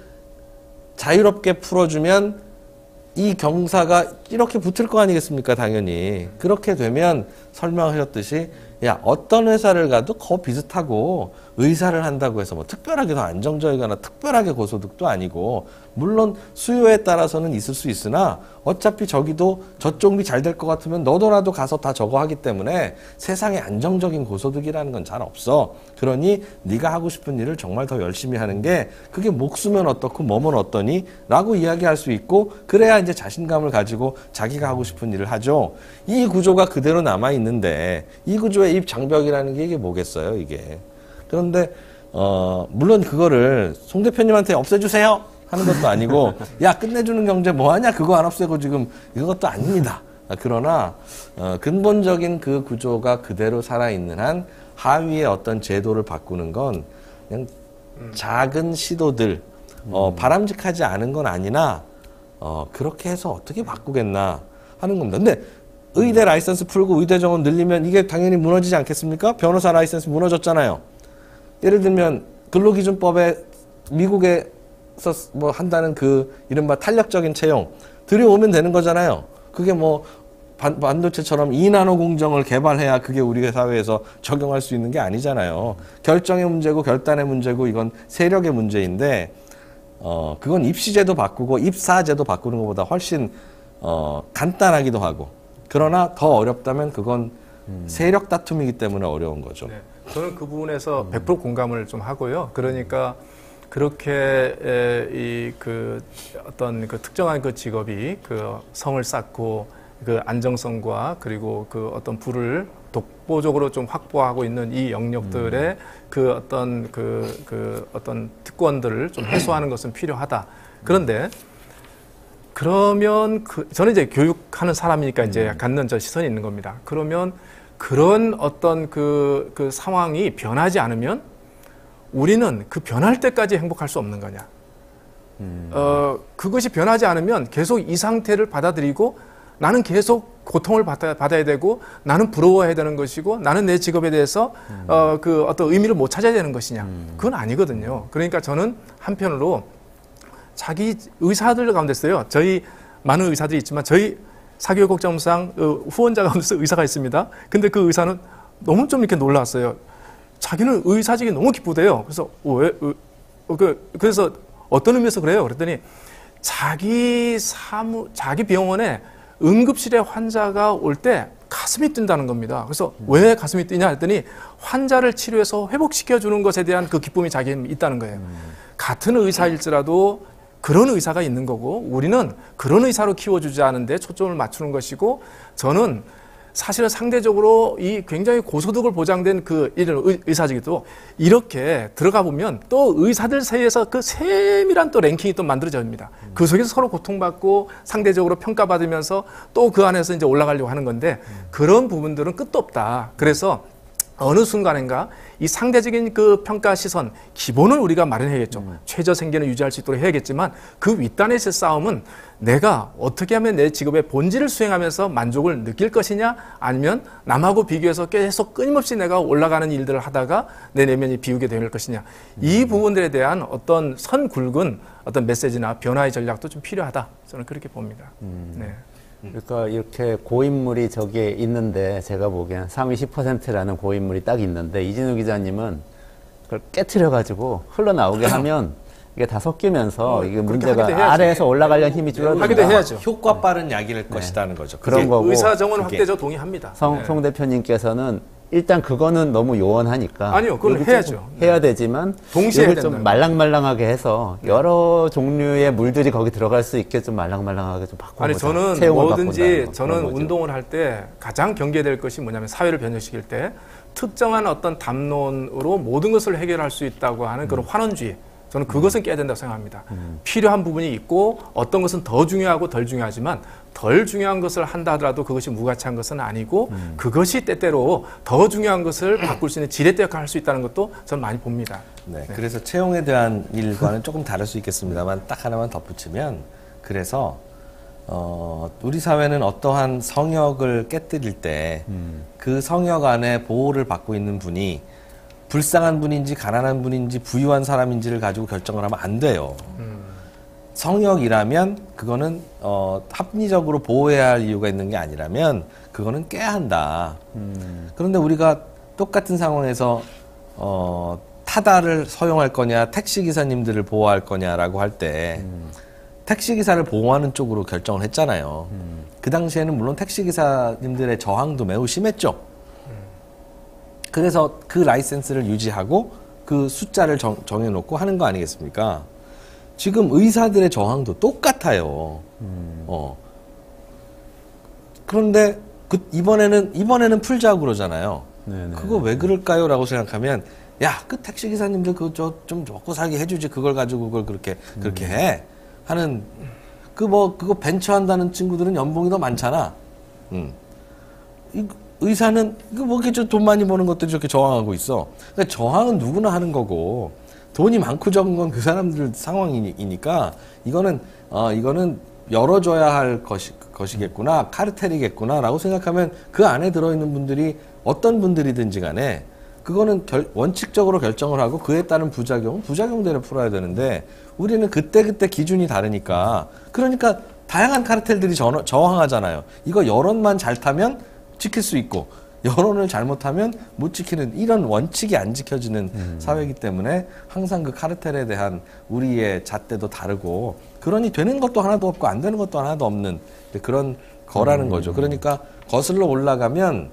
자유롭게 풀어주면 이 경사가 이렇게 붙을 거 아니겠습니까? 당연히. 그렇게 되면 설명하셨듯이 야, 어떤 회사를 가도 거 비슷하고 의사를 한다고 해서 뭐 특별하게 더 안정적이거나 특별하게 고소득도 아니고 물론 수요에 따라서는 있을 수 있으나 어차피 저기도 저쪽 이 잘 될 것 같으면 너도 나도 가서 다 저거 하기 때문에 세상에 안정적인 고소득이라는 건 잘 없어. 그러니 네가 하고 싶은 일을 정말 더 열심히 하는 게 그게 목수면 어떻고 뭐면 어떠니? 라고 이야기할 수 있고 그래야 이제 자신감을 가지고 자기가 하고 싶은 일을 하죠. 이 구조가 그대로 남아있는데 이 구조의 입 장벽이라는 게 이게 뭐겠어요, 이게. 그런데 어 물론 그거를 송 대표님한테 없애주세요 하는 것도 아니고 야 끝내주는 경제 뭐하냐 그거 안 없애고 지금 이것도 아닙니다. 그러나 어, 근본적인 그 구조가 그대로 살아있는 한 하위의 어떤 제도를 바꾸는 건 그냥 작은 시도들 어, 바람직하지 않은 건 아니나 어, 그렇게 해서 어떻게 바꾸겠나 하는 겁니다. 근데 의대 라이선스 풀고 의대 정원 늘리면 이게 당연히 무너지지 않겠습니까? 변호사 라이선스 무너졌잖아요. 예를 들면 근로기준법에 미국에서 뭐 한다는 그 이른바 탄력적인 채용 들여오면 되는 거잖아요. 그게 뭐 반, 반도체처럼 이 나노 공정을 개발해야 그게 우리 사회에서 적용할 수 있는 게 아니잖아요. 결정의 문제고 결단의 문제고 이건 세력의 문제인데 어 그건 입시제도 바꾸고 입사제도 바꾸는 것보다 훨씬 어 간단하기도 하고 그러나 더 어렵다면 그건 음. 세력 다툼이기 때문에 어려운 거죠. 네. 저는 그 부분에서 백 퍼센트 공감을 좀 하고요. 그러니까 그렇게 이 그 어떤 그 특정한 그 직업이 그 성을 쌓고 그 안정성과 그리고 그 어떤 부를 독보적으로 좀 확보하고 있는 이 영역들의 음. 그 어떤 그, 그 어떤 특권들을 좀 해소하는 것은 필요하다. 그런데 그러면 그 저는 이제 교육하는 사람이니까 이제 갖는 저 시선이 있는 겁니다. 그러면 그런 어떤 그, 그 상황이 변하지 않으면 우리는 그 변할 때까지 행복할 수 없는 거냐. 음. 어, 그것이 변하지 않으면 계속 이 상태를 받아들이고 나는 계속 고통을 받아, 받아야 되고 나는 부러워해야 되는 것이고 나는 내 직업에 대해서 음. 어, 그 어떤 의미를 못 찾아야 되는 것이냐. 음. 그건 아니거든요. 그러니까 저는 한편으로 자기 의사들 가운데서요. 저희 많은 의사들이 있지만 저희 사교육걱정상 후원자 가운데서 의사가 있습니다. 근데 그 의사는 너무 좀 이렇게 놀랐어요. 자기는 의사직이 너무 기쁘대요. 그래서 왜? 그 그래서 어떤 의미에서 그래요? 그랬더니 자기 사무 자기 병원에 응급실에 환자가 올 때 가슴이 뛴다는 겁니다. 그래서 음. 왜 가슴이 뛰냐 했더니 환자를 치료해서 회복시켜 주는 것에 대한 그 기쁨이 자기는 있다는 거예요. 음. 같은 의사일지라도 그런 의사가 있는 거고 우리는 그런 의사로 키워주지 않은데 초점을 맞추는 것이고 저는 사실은 상대적으로 이 굉장히 고소득을 보장된 그 의사직에도 이렇게 들어가 보면 또 의사들 사이에서 그 세밀한 또 랭킹이 또 만들어집니다. 음. 그 속에서 서로 고통받고 상대적으로 평가받으면서 또 그 안에서 이제 올라가려고 하는 건데 음. 그런 부분들은 끝도 없다. 그래서 어느 순간인가 이 상대적인 그 평가 시선 기본은 우리가 마련해야겠죠. 음. 최저 생계는 유지할 수 있도록 해야겠지만 그 윗단에서의 싸움은 내가 어떻게 하면 내 직업의 본질을 수행하면서 만족을 느낄 것이냐 아니면 남하고 비교해서 계속 끊임없이 내가 올라가는 일들을 하다가 내 내면이 비우게 될 것이냐. 음. 이 부분들에 대한 어떤 선 굵은 어떤 메시지나 변화의 전략도 좀 필요하다. 저는 그렇게 봅니다. 음. 네. 그러니까 이렇게 고인물이 저기에 있는데 제가 보기엔 상위 십 퍼센트라는 고인물이 딱 있는데 이진우 기자님은 그걸 깨트려가지고 흘러나오게 하면 이게 다 섞이면서 어, 이게 문제가 아래에서 올라가려는 힘이 줄어든다. 하기도 해야죠. 효과 빠른 약일 네. 것이라는 거죠. 그런 거고. 의사 정원 확대 저 동의합니다. 성, 네. 송 대표님께서는 일단 그거는 너무 요원하니까 아니요, 그건 해야죠. 해야 되지만 동시에 해야 좀 말랑말랑하게 해서 여러 종류의 물들이 거기 들어갈 수 있게 좀 말랑말랑하게 좀 바꿔보자. 아니 저는 뭐든지 저는 운동을 할 때 가장 경계될 것이 뭐냐면 사회를 변혁시킬 때 특정한 어떤 담론으로 모든 것을 해결할 수 있다고 하는 그런 환원주의. 저는 그것은 깨야 된다고 생각합니다. 음. 필요한 부분이 있고 어떤 것은 더 중요하고 덜 중요하지만 덜 중요한 것을 한다 하더라도 그것이 무가치한 것은 아니고 음. 그것이 때때로 더 중요한 것을 바꿀 수 있는 지렛대 역할을 할 수 있다는 것도 저는 많이 봅니다. 네, 네. 그래서 채용에 대한 일과는 조금 다를 수 있겠습니다만 딱 하나만 덧붙이면 그래서 어, 우리 사회는 어떠한 성역을 깨뜨릴 때 그 음. 성역 안에 보호를 받고 있는 분이 불쌍한 분인지 가난한 분인지 부유한 사람인지를 가지고 결정을 하면 안 돼요. 음. 성역이라면 그거는 어, 합리적으로 보호해야 할 이유가 있는 게 아니라면 그거는 깨야 한다. 음. 그런데 우리가 똑같은 상황에서 어, 타다를 허용할 거냐 택시기사님들을 보호할 거냐라고 할 때 음. 택시기사를 보호하는 쪽으로 결정을 했잖아요. 음. 그 당시에는 물론 택시기사님들의 저항도 매우 심했죠. 그래서 그 라이센스를 유지하고 그 숫자를 정, 정해놓고 하는 거 아니겠습니까? 지금 의사들의 저항도 똑같아요. 음. 어. 그런데 그 이번에는 이번에는 풀자고 그러잖아요. 네네. 그거 왜 그럴까요?라고 생각하면 야, 그 택시 기사님들 그거 저 좀 먹고 살게 해주지 그걸 가지고 그걸 그렇게 그렇게 해 하는 그 뭐 그거 벤처한다는 친구들은 연봉이 더 많잖아. 음. 이, 의사는 그 뭐 이렇게 돈 많이 버는 것들이 저렇게 저항하고 있어. 그러니까 저항은 누구나 하는 거고 돈이 많고 적은 건 그 사람들 상황이니까 이거는 어 이거는 열어줘야 할 것이 것이겠구나 카르텔이겠구나라고 생각하면 그 안에 들어있는 분들이 어떤 분들이든지 간에 그거는 결, 원칙적으로 결정을 하고 그에 따른 부작용은 부작용대로 풀어야 되는데 우리는 그때그때 기준이 다르니까 그러니까 다양한 카르텔들이 저, 저항하잖아요. 이거 여론만 잘 타면 지킬 수 있고 여론을 잘못하면 못 지키는 이런 원칙이 안 지켜지는 음. 사회이기 때문에 항상 그 카르텔에 대한 우리의 잣대도 다르고 그러니 되는 것도 하나도 없고 안 되는 것도 하나도 없는 그런 거라는 음. 거죠. 그러니까 거슬러 올라가면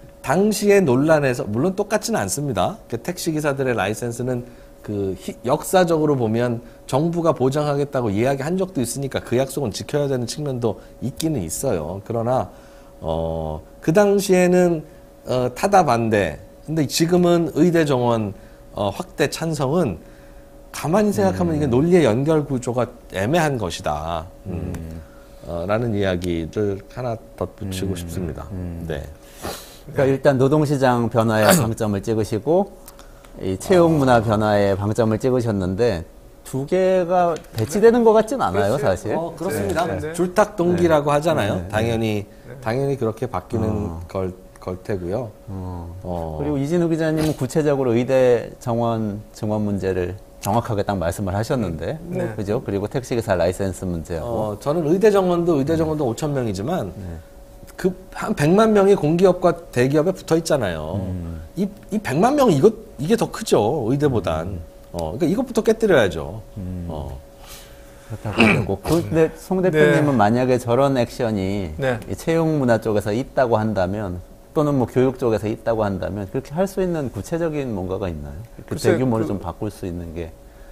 당시의 논란에서 물론 똑같지는 않습니다. 택시기사들의 라이센스는 그 히, 역사적으로 보면 정부가 보장하겠다고 이야기한 적도 있으니까 그 약속은 지켜야 되는 측면도 있기는 있어요. 그러나 어, 그 당시에는 어, 타다 반대. 근데 지금은 의대 정원 어, 확대 찬성은 가만히 생각하면 음. 이게 논리의 연결 구조가 애매한 것이다. 음. 음. 어, 라는 이야기를 하나 덧붙이고 음. 싶습니다. 음. 네. 그러니까 일단 노동시장 변화에 방점을 찍으시고 이 채용 문화 변화에 방점을 찍으셨는데 두 개가 배치되는 것 같진 않아요, 그렇지. 사실. 어, 그렇습니다. 네, 네. 줄탁동기라고 네. 하잖아요. 네, 네. 당연히 당연히 그렇게 바뀌는 어. 걸, 걸 테고요. 어. 어. 그리고 이진우 기자님은 구체적으로 의대 정원 증원 문제를 정확하게 딱 말씀을 하셨는데, 네. 그죠? 그리고 택시기사 라이센스 문제하고. 어, 저는 의대 정원도 의대 정원도 오천 명이지만 네. 그 한 백만 명이 공기업과 대기업에 붙어 있잖아요. 음. 이, 이 백만 명은 이것 이게 더 크죠, 의대보단. 음. 어, 그러니까 이것부터 깨뜨려야죠. 음. 어. 그렇다고 하고. 근데 송 대표님은 네. 만약에 저런 액션이 네. 이 채용 문화 쪽에서 있다고 한다면, 또는 뭐 교육 쪽에서 있다고 한다면 그렇게 할 수 있는 구체적인 뭔가가 있나요? 그 대규모를 그, 좀 바꿀 수 있는 게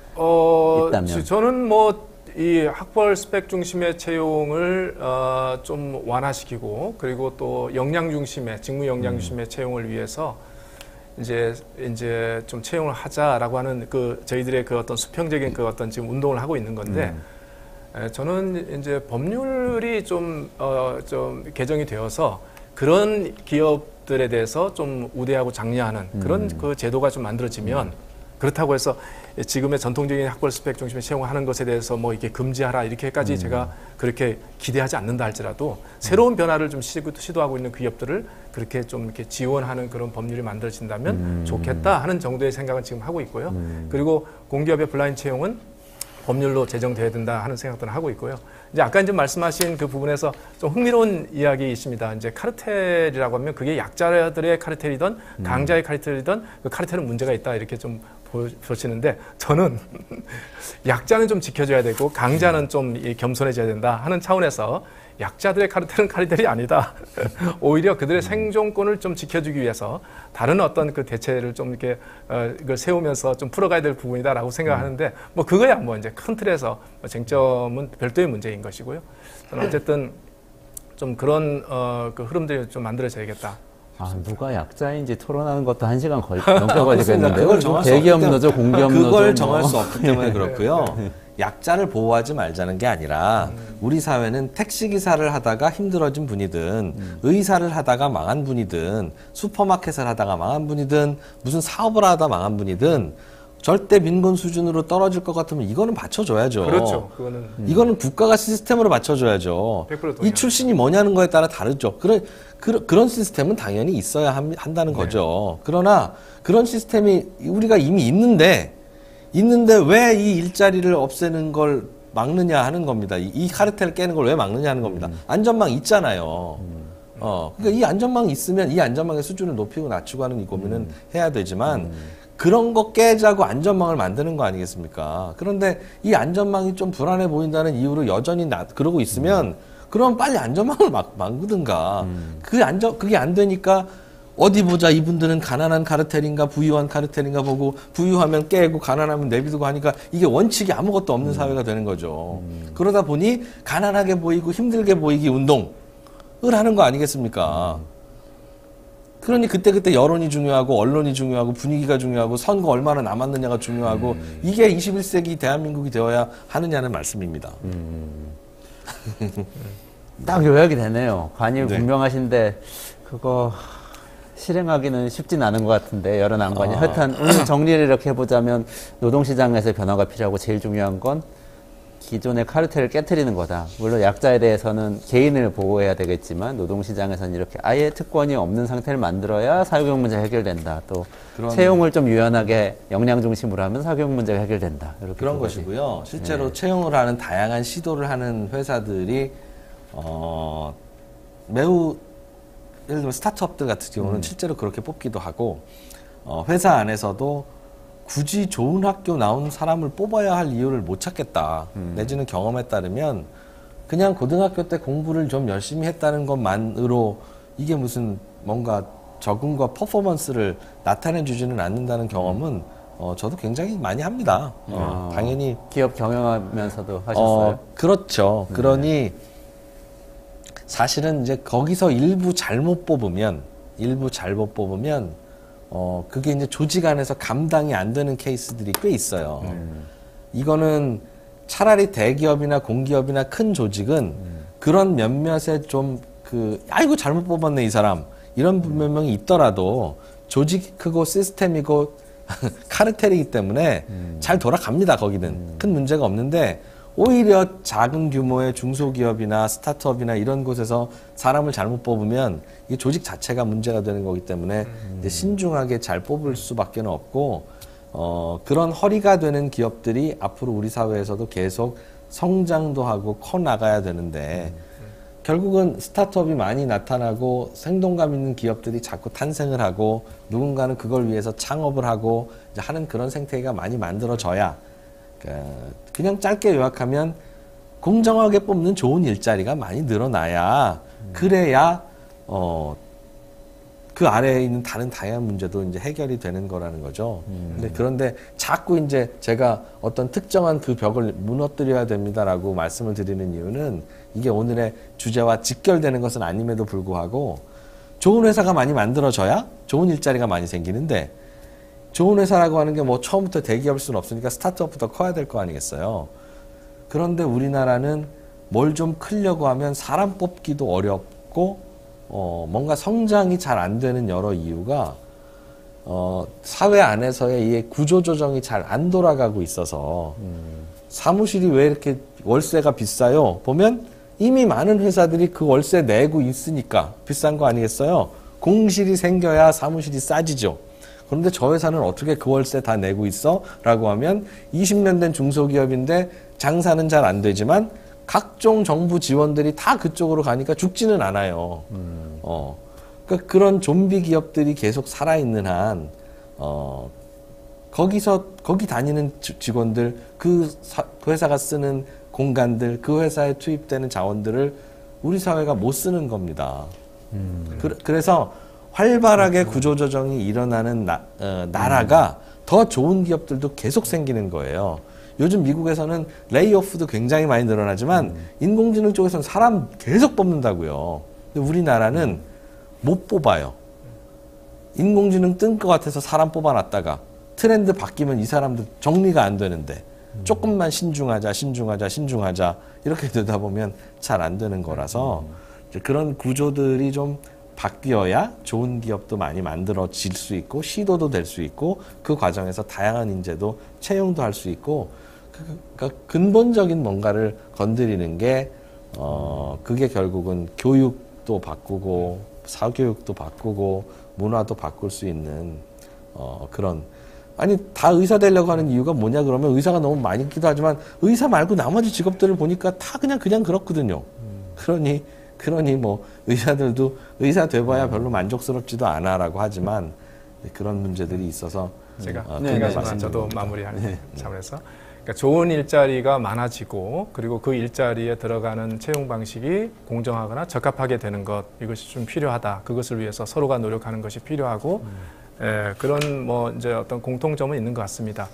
어, 있다면. 저는 뭐 이 학벌 스펙 중심의 채용을 어, 좀 완화시키고 그리고 또 역량 중심의 직무 역량 음. 중심의 채용을 위해서 이제 이제 좀 채용을 하자라고 하는 그 저희들의 그 어떤 수평적인 그 어떤 지금 운동을 하고 있는 건데 음. 에, 저는 이제 법률이 좀 어, 좀 개정이 되어서 그런 기업들에 대해서 좀 우대하고 장려하는 그런 음. 그 제도가 좀 만들어지면 음. 그렇다고 해서 지금의 전통적인 학벌 스펙 중심의 채용을 하는 것에 대해서 뭐 이렇게 금지하라 이렇게까지 음. 제가 그렇게 기대하지 않는다 할지라도 새로운 변화를 좀 시도하고 있는 기업들을 그렇게 좀 이렇게 지원하는 그런 법률이 만들어진다면 음. 좋겠다 하는 정도의 생각은 지금 하고 있고요. 음. 그리고 공기업의 블라인드 채용은 법률로 제정돼야 된다 하는 생각들을 하고 있고요. 이제 아까 이제 말씀하신 그 부분에서 좀 흥미로운 이야기 있습니다. 이제 카르텔이라고 하면 그게 약자들의 카르텔이든 강자의 카르텔이든 그 카르텔은 문제가 있다 이렇게 좀 보시는데 저는 약자는 좀 지켜줘야 되고 강자는 좀 겸손해져야 된다 하는 차원에서 약자들의 카르텔은 카르텔이 아니다. 오히려 그들의 생존권을 좀 지켜주기 위해서 다른 어떤 그 대체를 좀 이렇게 어, 이걸 세우면서 좀 풀어가야 될 부분이다라고 생각하는데 뭐 그거야 뭐 이제 큰 틀에서 쟁점은 별도의 문제인 것이고요. 저는 어쨌든 좀 그런 어, 그 흐름들이 좀 만들어져야겠다. 아, 누가 약자인지 토론하는 것도 한 시간 걸, 넘게 걸리겠는데. 그걸 정할 수 대기업 노조, 공기업 노조. 그걸 정할 수 없기 때문에 그렇고요. 약자를 보호하지 말자는 게 아니라 음. 우리 사회는 택시기사를 하다가 힘들어진 분이든 음. 의사를 하다가 망한 분이든 슈퍼마켓을 하다가 망한 분이든 무슨 사업을 하다 망한 분이든 절대 빈곤 수준으로 떨어질 것 같으면 이거는 받쳐줘야죠. 그렇죠. 그거는 음. 이거는 국가가 시스템으로 맞춰줘야죠. 백 퍼센트 이 출신이 뭐냐는 거에 따라 다르죠. 그런 그, 그런 시스템은 당연히 있어야 함, 한다는 네. 거죠. 그러나 그런 시스템이 우리가 이미 있는데 있는데 왜 이 일자리를 없애는 걸 막느냐 하는 겁니다. 이, 이 카르텔을 깨는 걸 왜 막느냐 하는 겁니다. 음. 안전망 있잖아요. 음. 어, 그러니까 이 안전망이 있으면 이 안전망의 수준을 높이고 낮추고 하는 이 고민은 음. 해야 되지만 음. 그런 거 깨자고 안전망을 만드는 거 아니겠습니까? 그런데 이 안전망이 좀 불안해 보인다는 이유로 여전히 나, 그러고 있으면 음. 그럼 빨리 안전망을 막, 만드든가. 음. 그 안전, 그게 안 되니까 어디 보자. 이분들은 가난한 카르텔인가 부유한 카르텔인가 보고 부유하면 깨고 가난하면 내비두고 하니까 이게 원칙이 아무것도 없는 음. 사회가 되는 거죠. 음. 그러다 보니 가난하게 보이고 힘들게 보이기 운동을 하는 거 아니겠습니까? 음. 그러니 그때그때 여론이 중요하고 언론이 중요하고 분위기가 중요하고 선거 얼마나 남았느냐가 중요하고 음. 이게 이십일 세기 대한민국이 되어야 하느냐는 말씀입니다. 음. 딱 요약이 되네요. 관이 네. 분명하신데 그거 실행하기는 쉽진 않은 것 같은데 여러 난관이. 아. 하여튼 오늘 정리를 이렇게 해보자면 노동시장에서 변화가 필요하고 제일 중요한 건 기존의 카르텔을 깨트리는 거다. 물론 약자에 대해서는 개인을 보호해야 되겠지만 노동시장에서는 이렇게 아예 특권이 없는 상태를 만들어야 사교육 문제가 해결된다. 또 그런... 채용을 좀 유연하게 역량 중심으로 하면 사교육 문제가 해결된다. 이렇게 그런 것이고요. 실제로 네. 채용을 하는 다양한 시도를 하는 회사들이 어, 매우 예를 들면 스타트업들 같은 경우는 음. 실제로 그렇게 뽑기도 하고 어, 회사 안에서도 굳이 좋은 학교 나온 사람을 뽑아야 할 이유를 못 찾겠다. 음. 내지는 경험에 따르면 그냥 고등학교 때 공부를 좀 열심히 했다는 것만으로 이게 무슨 뭔가 적응과 퍼포먼스를 나타내주지는 않는다는 경험은 어, 저도 굉장히 많이 합니다. 어, 아, 당연히 기업 경영하면서도 하셨어요? 어, 그렇죠. 그러니 네. 사실은 이제 거기서 일부 잘못 뽑으면 일부 잘못 뽑으면 어, 그게 이제 조직 안에서 감당이 안 되는 케이스들이 꽤 있어요. 음. 이거는 차라리 대기업이나 공기업이나 큰 조직은 음. 그런 몇몇의 좀 그, 아이고, 잘못 뽑았네, 이 사람. 이런 음. 몇 명이 있더라도 조직이 크고 시스템이고 카르텔이기 때문에 음. 잘 돌아갑니다, 거기는. 음. 큰 문제가 없는데 오히려 작은 규모의 중소기업이나 스타트업이나 이런 곳에서 사람을 잘못 뽑으면 이 조직 자체가 문제가 되는 거기 때문에 음. 이제 신중하게 잘 뽑을 수밖에 없고 어, 그런 허리가 되는 기업들이 앞으로 우리 사회에서도 계속 성장도 하고 커 나가야 되는데 음. 결국은 스타트업이 많이 나타나고 생동감 있는 기업들이 자꾸 탄생을 하고 누군가는 그걸 위해서 창업을 하고 이제 하는 그런 생태계가 많이 만들어져야 그냥 짧게 요약하면 공정하게 뽑는 좋은 일자리가 많이 늘어나야 그래야 어, 그 아래에 있는 다른 다양한 문제도 이제 해결이 되는 거라는 거죠. 음. 근데 그런데 자꾸 이제 제가 어떤 특정한 그 벽을 무너뜨려야 됩니다라고 말씀을 드리는 이유는 이게 오늘의 주제와 직결되는 것은 아님에도 불구하고 좋은 회사가 많이 만들어져야 좋은 일자리가 많이 생기는데 좋은 회사라고 하는 게 뭐 처음부터 대기업일 수는 없으니까 스타트업부터 커야 될 거 아니겠어요. 그런데 우리나라는 뭘 좀 크려고 하면 사람 뽑기도 어렵고 어 뭔가 성장이 잘 안 되는 여러 이유가 어 사회 안에서의 이 구조조정이 잘 안 돌아가고 있어서 음. 사무실이 왜 이렇게 월세가 비싸요? 보면 이미 많은 회사들이 그 월세 내고 있으니까 비싼 거 아니겠어요? 공실이 생겨야 사무실이 싸지죠. 그런데 저 회사는 어떻게 그 월세 다 내고 있어? 라고 하면 이십 년 된 중소기업인데 장사는 잘 안 되지만 각종 정부 지원들이 다 그쪽으로 가니까 죽지는 않아요. 음. 어. 그러니까 그런 좀비 기업들이 계속 살아있는 한, 어, 거기서, 거기 다니는 직원들, 그, 사, 그 회사가 쓰는 공간들, 그 회사에 투입되는 자원들을 우리 사회가 못 쓰는 겁니다. 음. 그, 그래서 활발하게 구조조정이 일어나는 나, 어, 나라가 더 좋은 기업들도 계속 생기는 거예요. 요즘 미국에서는 레이오프도 굉장히 많이 늘어나지만 음. 인공지능 쪽에서는 사람 계속 뽑는다고요. 근데 우리나라는 못 뽑아요. 인공지능 뜬 것 같아서 사람 뽑아놨다가 트렌드 바뀌면 이 사람들 정리가 안 되는데 조금만 신중하자 신중하자 신중하자 이렇게 되다 보면 잘 안 되는 거라서 그런 구조들이 좀 바뀌어야 좋은 기업도 많이 만들어질 수 있고 시도도 될 수 있고 그 과정에서 다양한 인재도 채용도 할 수 있고 그, 그러니까 근본적인 뭔가를 건드리는 게 어, 그게 결국은 교육도 바꾸고 사교육도 바꾸고 문화도 바꿀 수 있는 어, 그런 아니 다 의사 되려고 하는 이유가 뭐냐 그러면 의사가 너무 많이 있기도 하지만 의사 말고 나머지 직업들을 보니까 다 그냥 그냥 그렇거든요. 음. 그러니 그러니 뭐 의사들도 의사 돼봐야 별로 만족스럽지도 않아라고 하지만 그런 문제들이 있어서 제가 어, 네, 네, 저도 마무리하는 네. 차원에서 그러니까 좋은 일자리가 많아지고 그리고 그 일자리에 들어가는 채용 방식이 공정하거나 적합하게 되는 것 이것이 좀 필요하다. 그것을 위해서 서로가 노력하는 것이 필요하고 음. 예, 그런 뭐 이제 어떤 공통점은 있는 것 같습니다.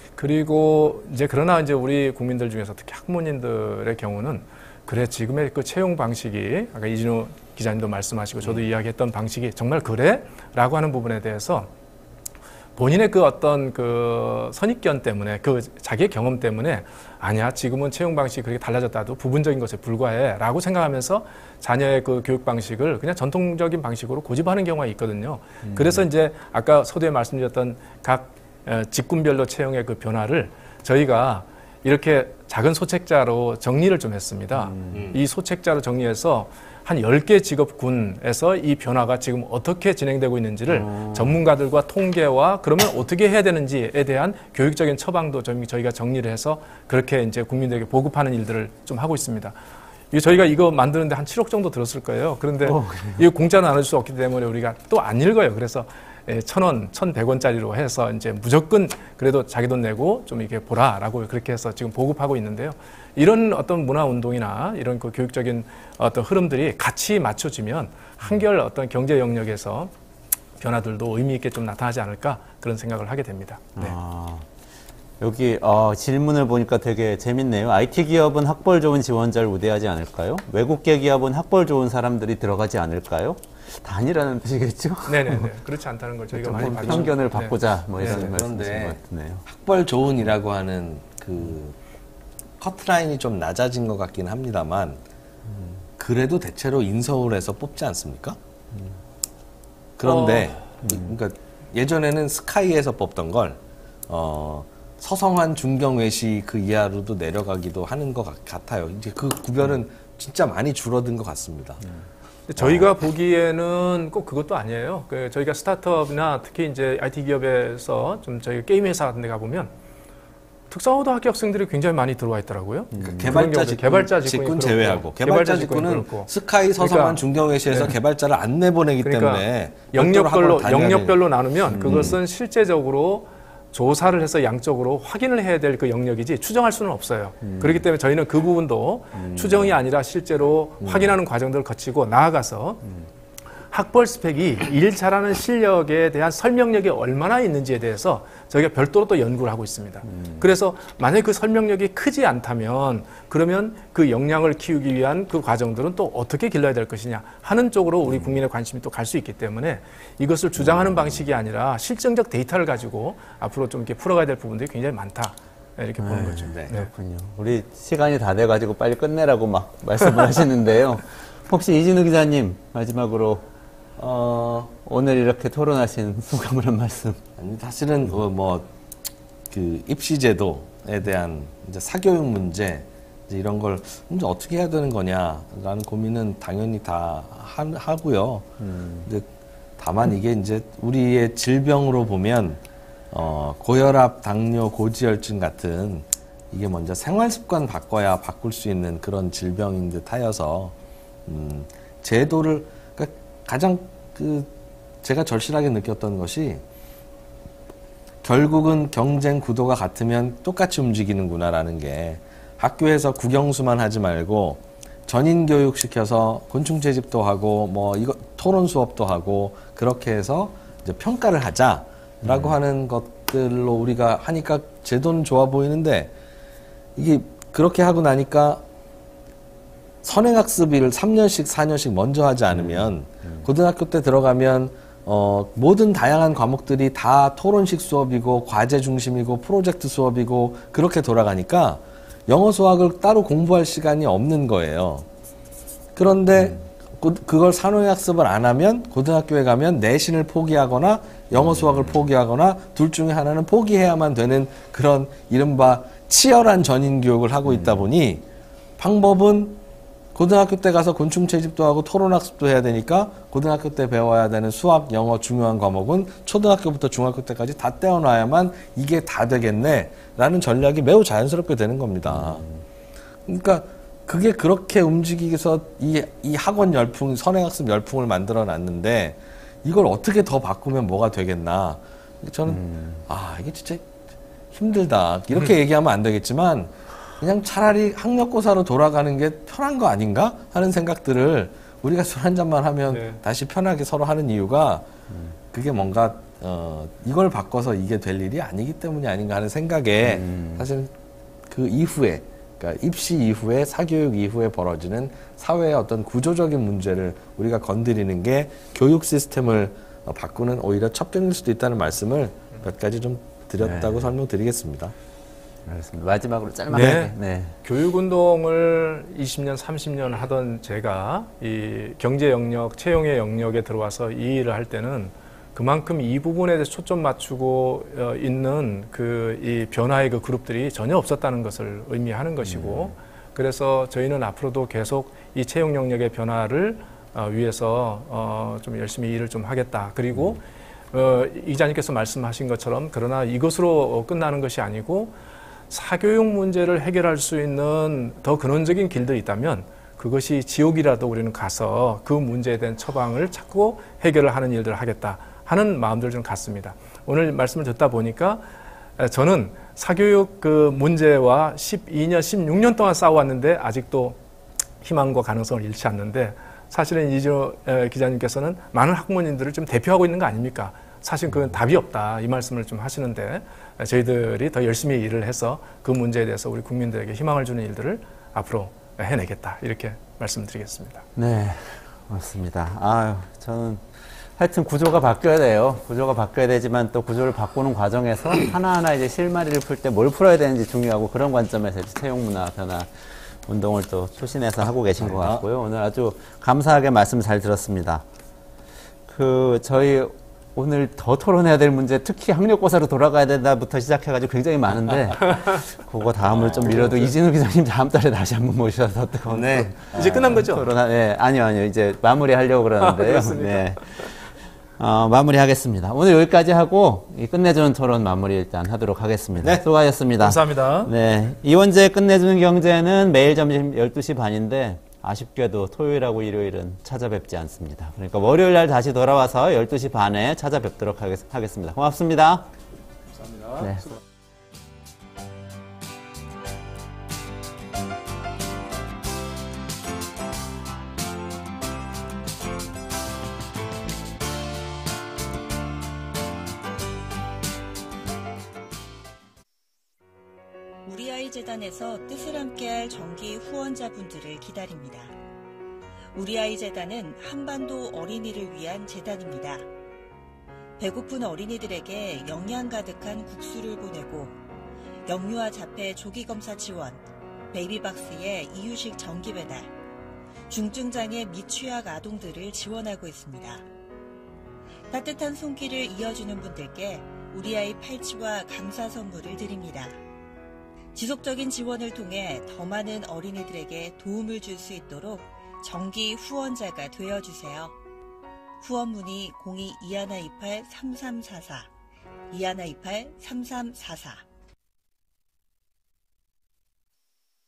그리고 이제 그러나 이제 우리 국민들 중에서 특히 학부모님들의 경우는 그래 지금의 그 채용 방식이 아까 이진우 기자님도 말씀하시고 저도 음. 이야기했던 방식이 정말 그래? 라고 하는 부분에 대해서 본인의 그 어떤 그 선입견 때문에 그 자기의 경험 때문에 아니야 지금은 채용 방식이 그렇게 달라졌다도 부분적인 것에 불과해 라고 생각하면서 자녀의 그 교육 방식을 그냥 전통적인 방식으로 고집하는 경우가 있거든요. 음. 그래서 이제 아까 서두에 말씀드렸던 각 직군별로 채용의 그 변화를 저희가 이렇게 작은 소책자로 정리를 좀 했습니다. 음. 이 소책자로 정리해서 한 열 개 직업군에서 이 변화가 지금 어떻게 진행되고 있는지를 오. 전문가들과 통계와 그러면 어떻게 해야 되는지에 대한 교육적인 처방도 저희가 정리를 해서 그렇게 이제 국민들에게 보급하는 일들을 좀 하고 있습니다. 저희가 이거 만드는데 한 칠억 정도 들었을 거예요. 그런데 오, 이거 공짜로 나눌 수 없기 때문에 우리가 또 안 읽어요. 그래서 천 원, 천백 원짜리로 해서 이제 무조건 그래도 자기 돈 내고 좀 이렇게 보라라고 그렇게 해서 지금 보급하고 있는데요. 이런 어떤 문화 운동이나 이런 그 교육적인 어떤 흐름들이 같이 맞춰지면 한결 어떤 경제 영역에서 변화들도 의미 있게 좀 나타나지 않을까 그런 생각을 하게 됩니다. 네. 아, 여기 어, 질문을 보니까 되게 재밌네요. 아이티 기업은 학벌 좋은 지원자를 우대하지 않을까요? 외국계 기업은 학벌 좋은 사람들이 들어가지 않을까요? 다 아니라는 뜻이겠죠? 네네네. 그렇지 않다는 걸 저희가 많이 봤죠. 편견을 바꾸자 뭐 이런 네. 말씀이신 그런데 것 같네요. 학벌 좋은이라고 하는 그 커트라인이 좀 낮아진 것 같긴 합니다만 음. 그래도 대체로 인서울에서 뽑지 않습니까? 음. 그런데 어. 음. 그러니까 예전에는 스카이에서 뽑던 걸 어, 서성한 중경외시 그 이하로도 내려가기도 하는 것 같아요. 이제 그 구별은 음. 진짜 많이 줄어든 것 같습니다. 음. 저희가 어. 보기에는 꼭 그것도 아니에요. 그 저희가 스타트업이나 특히 이제 아이티 기업에서 좀 저희 게임 회사 같은 데 가보면 특성화고등 학교 학생들이 굉장히 많이 들어와 있더라고요. 음. 개발자 직군, 개발자 직군 제외하고 개발자 직군은 스카이 서성한 그러니까, 중경외시에서 네. 개발자를 안 내보내기 그러니까 때문에 영역별로 영역별로 나누면 음. 그것은 실제적으로 조사를 해서 양적으로 확인을 해야 될 그 영역이지 추정할 수는 없어요. 음. 그렇기 때문에 저희는 그 부분도 음. 추정이 아니라 실제로 음. 확인하는 과정들을 거치고 나아가서 음. 학벌 스펙이 일 잘하는 실력에 대한 설명력이 얼마나 있는지에 대해서 저희가 별도로 또 연구를 하고 있습니다. 음. 그래서 만약에 그 설명력이 크지 않다면 그러면 그 역량을 키우기 위한 그 과정들은 또 어떻게 길러야 될 것이냐 하는 쪽으로 우리 국민의 관심이 또 갈 수 있기 때문에 이것을 주장하는 방식이 아니라 실증적 데이터를 가지고 앞으로 좀 이렇게 풀어가야 될 부분들이 굉장히 많다. 이렇게 보는 거죠. 네, 그렇군요. 우리 시간이 다 돼가지고 빨리 끝내라고 막 말씀을 하시는데요. 혹시 이진우 기자님 마지막으로 어, 오늘 이렇게 토론하신 소감을 한 말씀. 아니, 사실은, 어, 뭐, 그, 입시제도에 대한 이제 사교육 문제, 이제 이런 걸 이제 어떻게 해야 되는 거냐라는 고민은 당연히 다 하, 하고요. 음. 근데 다만 이게 이제 우리의 질병으로 보면, 어, 고혈압, 당뇨, 고지혈증 같은 이게 먼저 생활 습관 바꿔야 바꿀 수 있는 그런 질병인 듯 하여서, 음, 제도를, 가장 그 제가 절실하게 느꼈던 것이 결국은 경쟁 구도가 같으면 똑같이 움직이는구나라는 게 학교에서 국영수만 하지 말고 전인 교육 시켜서 곤충 채집도 하고 뭐 이거 토론 수업도 하고 그렇게 해서 이제 평가를 하자라고 음. 하는 것들로 우리가 하니까 제도는 좋아 보이는데 이게 그렇게 하고 나니까 선행학습을 삼 년씩 사 년씩 먼저 하지 않으면 음, 음. 고등학교 때 들어가면 어, 모든 다양한 과목들이 다 토론식 수업이고 과제 중심이고 프로젝트 수업이고 그렇게 돌아가니까 영어 수학을 따로 공부할 시간이 없는 거예요. 그런데 음. 그걸 산호학습을 안 하면 고등학교에 가면 내신을 포기하거나 영어 수학을 포기하거나 둘 중에 하나는 포기해야만 되는 그런 이른바 치열한 전인 교육을 하고 있다 보니 방법은 고등학교 때 가서 곤충 채집도 하고 토론학습도 해야 되니까 고등학교 때 배워야 되는 수학, 영어 중요한 과목은 초등학교부터 중학교 때까지 다 떼어놔야만 이게 다 되겠네 라는 전략이 매우 자연스럽게 되는 겁니다. 그러니까 그게 그렇게 움직이서 이, 이 학원 열풍, 선행학습 열풍을 만들어 놨는데 이걸 어떻게 더 바꾸면 뭐가 되겠나. 저는 음. 아 이게 진짜 힘들다 이렇게 음. 얘기하면 안 되겠지만 그냥 차라리 학력고사로 돌아가는 게 편한 거 아닌가 하는 생각들을 우리가 술 한 잔만 하면 네. 다시 편하게 서로 하는 이유가 음. 그게 뭔가 어, 이걸 바꿔서 이게 될 일이 아니기 때문이 아닌가 하는 생각에 음. 사실 그 이후에 그러니까 입시 이후에 사교육 이후에 벌어지는 사회의 어떤 구조적인 문제를 우리가 건드리는 게 교육 시스템을 바꾸는 오히려 첫 번일 수도 있다는 말씀을 몇 가지 좀 드렸다고 네. 설명드리겠습니다. 알겠습니다. 마지막으로 짧게. 네. 네. 교육운동을 이십 년, 삼십 년 하던 제가 이 경제 영역, 채용의 영역에 들어와서 이 일을 할 때는 그만큼 이 부분에 대해서 초점 맞추고 있는 그 이 변화의 그 그룹들이 전혀 없었다는 것을 의미하는 것이고, 음. 그래서 저희는 앞으로도 계속 이 채용 영역의 변화를 위해서 어 좀 열심히 일을 좀 하겠다. 그리고 음. 어, 이 기자님께서 말씀하신 것처럼 그러나 이것으로 끝나는 것이 아니고 사교육 문제를 해결할 수 있는 더 근원적인 길들이 있다면 그것이 지옥이라도 우리는 가서 그 문제에 대한 처방을 찾고 해결을 하는 일들을 하겠다 하는 마음들 좀 갖습니다. 오늘 말씀을 듣다 보니까 저는 사교육 그 문제와 십이 년, 십육 년 동안 싸워왔는데 아직도 희망과 가능성을 잃지 않는데 사실은 이진호 기자님께서는 많은 학부모님들을 좀 대표하고 있는 거 아닙니까? 사실 그건 답이 없다 이 말씀을 좀 하시는데 저희들이 더 열심히 일을 해서 그 문제에 대해서 우리 국민들에게 희망을 주는 일들을 앞으로 해내겠다 이렇게 말씀드리겠습니다. 네, 맞습니다. 아유, 저는 하여튼 구조가 바뀌어야 돼요. 구조가 바뀌어야 되지만 또 구조를 바꾸는 과정에서 하나하나 이제 실마리를 풀 때 뭘 풀어야 되는지 중요하고 그런 관점에서 채용 문화 변화 운동을 또 추진해서 하고 계신 것 같고요. 오늘 아주 감사하게 말씀 잘 들었습니다. 그 저희 오늘 더 토론해야 될 문제, 특히 학력고사로 돌아가야 된다부터 시작해가지고 굉장히 많은데 그거 다음을 좀 미뤄도 이진우 기자님 다음 달에 다시 한번 모셔서 또 네. 이제 끝난 거죠? 토론, 네, 아니요, 아니요. 이제 마무리하려고 그러는데요. 아, 네. 어, 마무리하겠습니다. 오늘 여기까지 하고 이 끝내주는 토론 마무리 일단 하도록 하겠습니다. 네. 수고하셨습니다. 감사합니다. 네. 이원재 끝내주는 경제는 매일 점심 열두 시 반인데 아쉽게도 토요일하고 일요일은 찾아뵙지 않습니다. 그러니까 월요일 날 다시 돌아와서 열두 시 반에 찾아뵙도록 하겠습니다. 고맙습니다. 감사합니다. 네. 우리 아이 재단에서 뜻을 함께할 정기 후원자분들을 기다립니다. 우리 아이 재단은 한반도 어린이를 위한 재단입니다. 배고픈 어린이들에게 영양 가득한 국수를 보내고 영유아 자폐 조기검사 지원, 베이비박스의 이유식 정기 배달, 중증장애 및 취약 아동들을 지원하고 있습니다. 따뜻한 손길을 이어주는 분들께 우리 아이 팔찌와 감사 선물을 드립니다. 지속적인 지원을 통해 더 많은 어린이들에게 도움을 줄 수 있도록 정기 후원자가 되어주세요. 후원 문의 공이 이일 이팔 삼삼사사, 이일 이팔 삼삼사사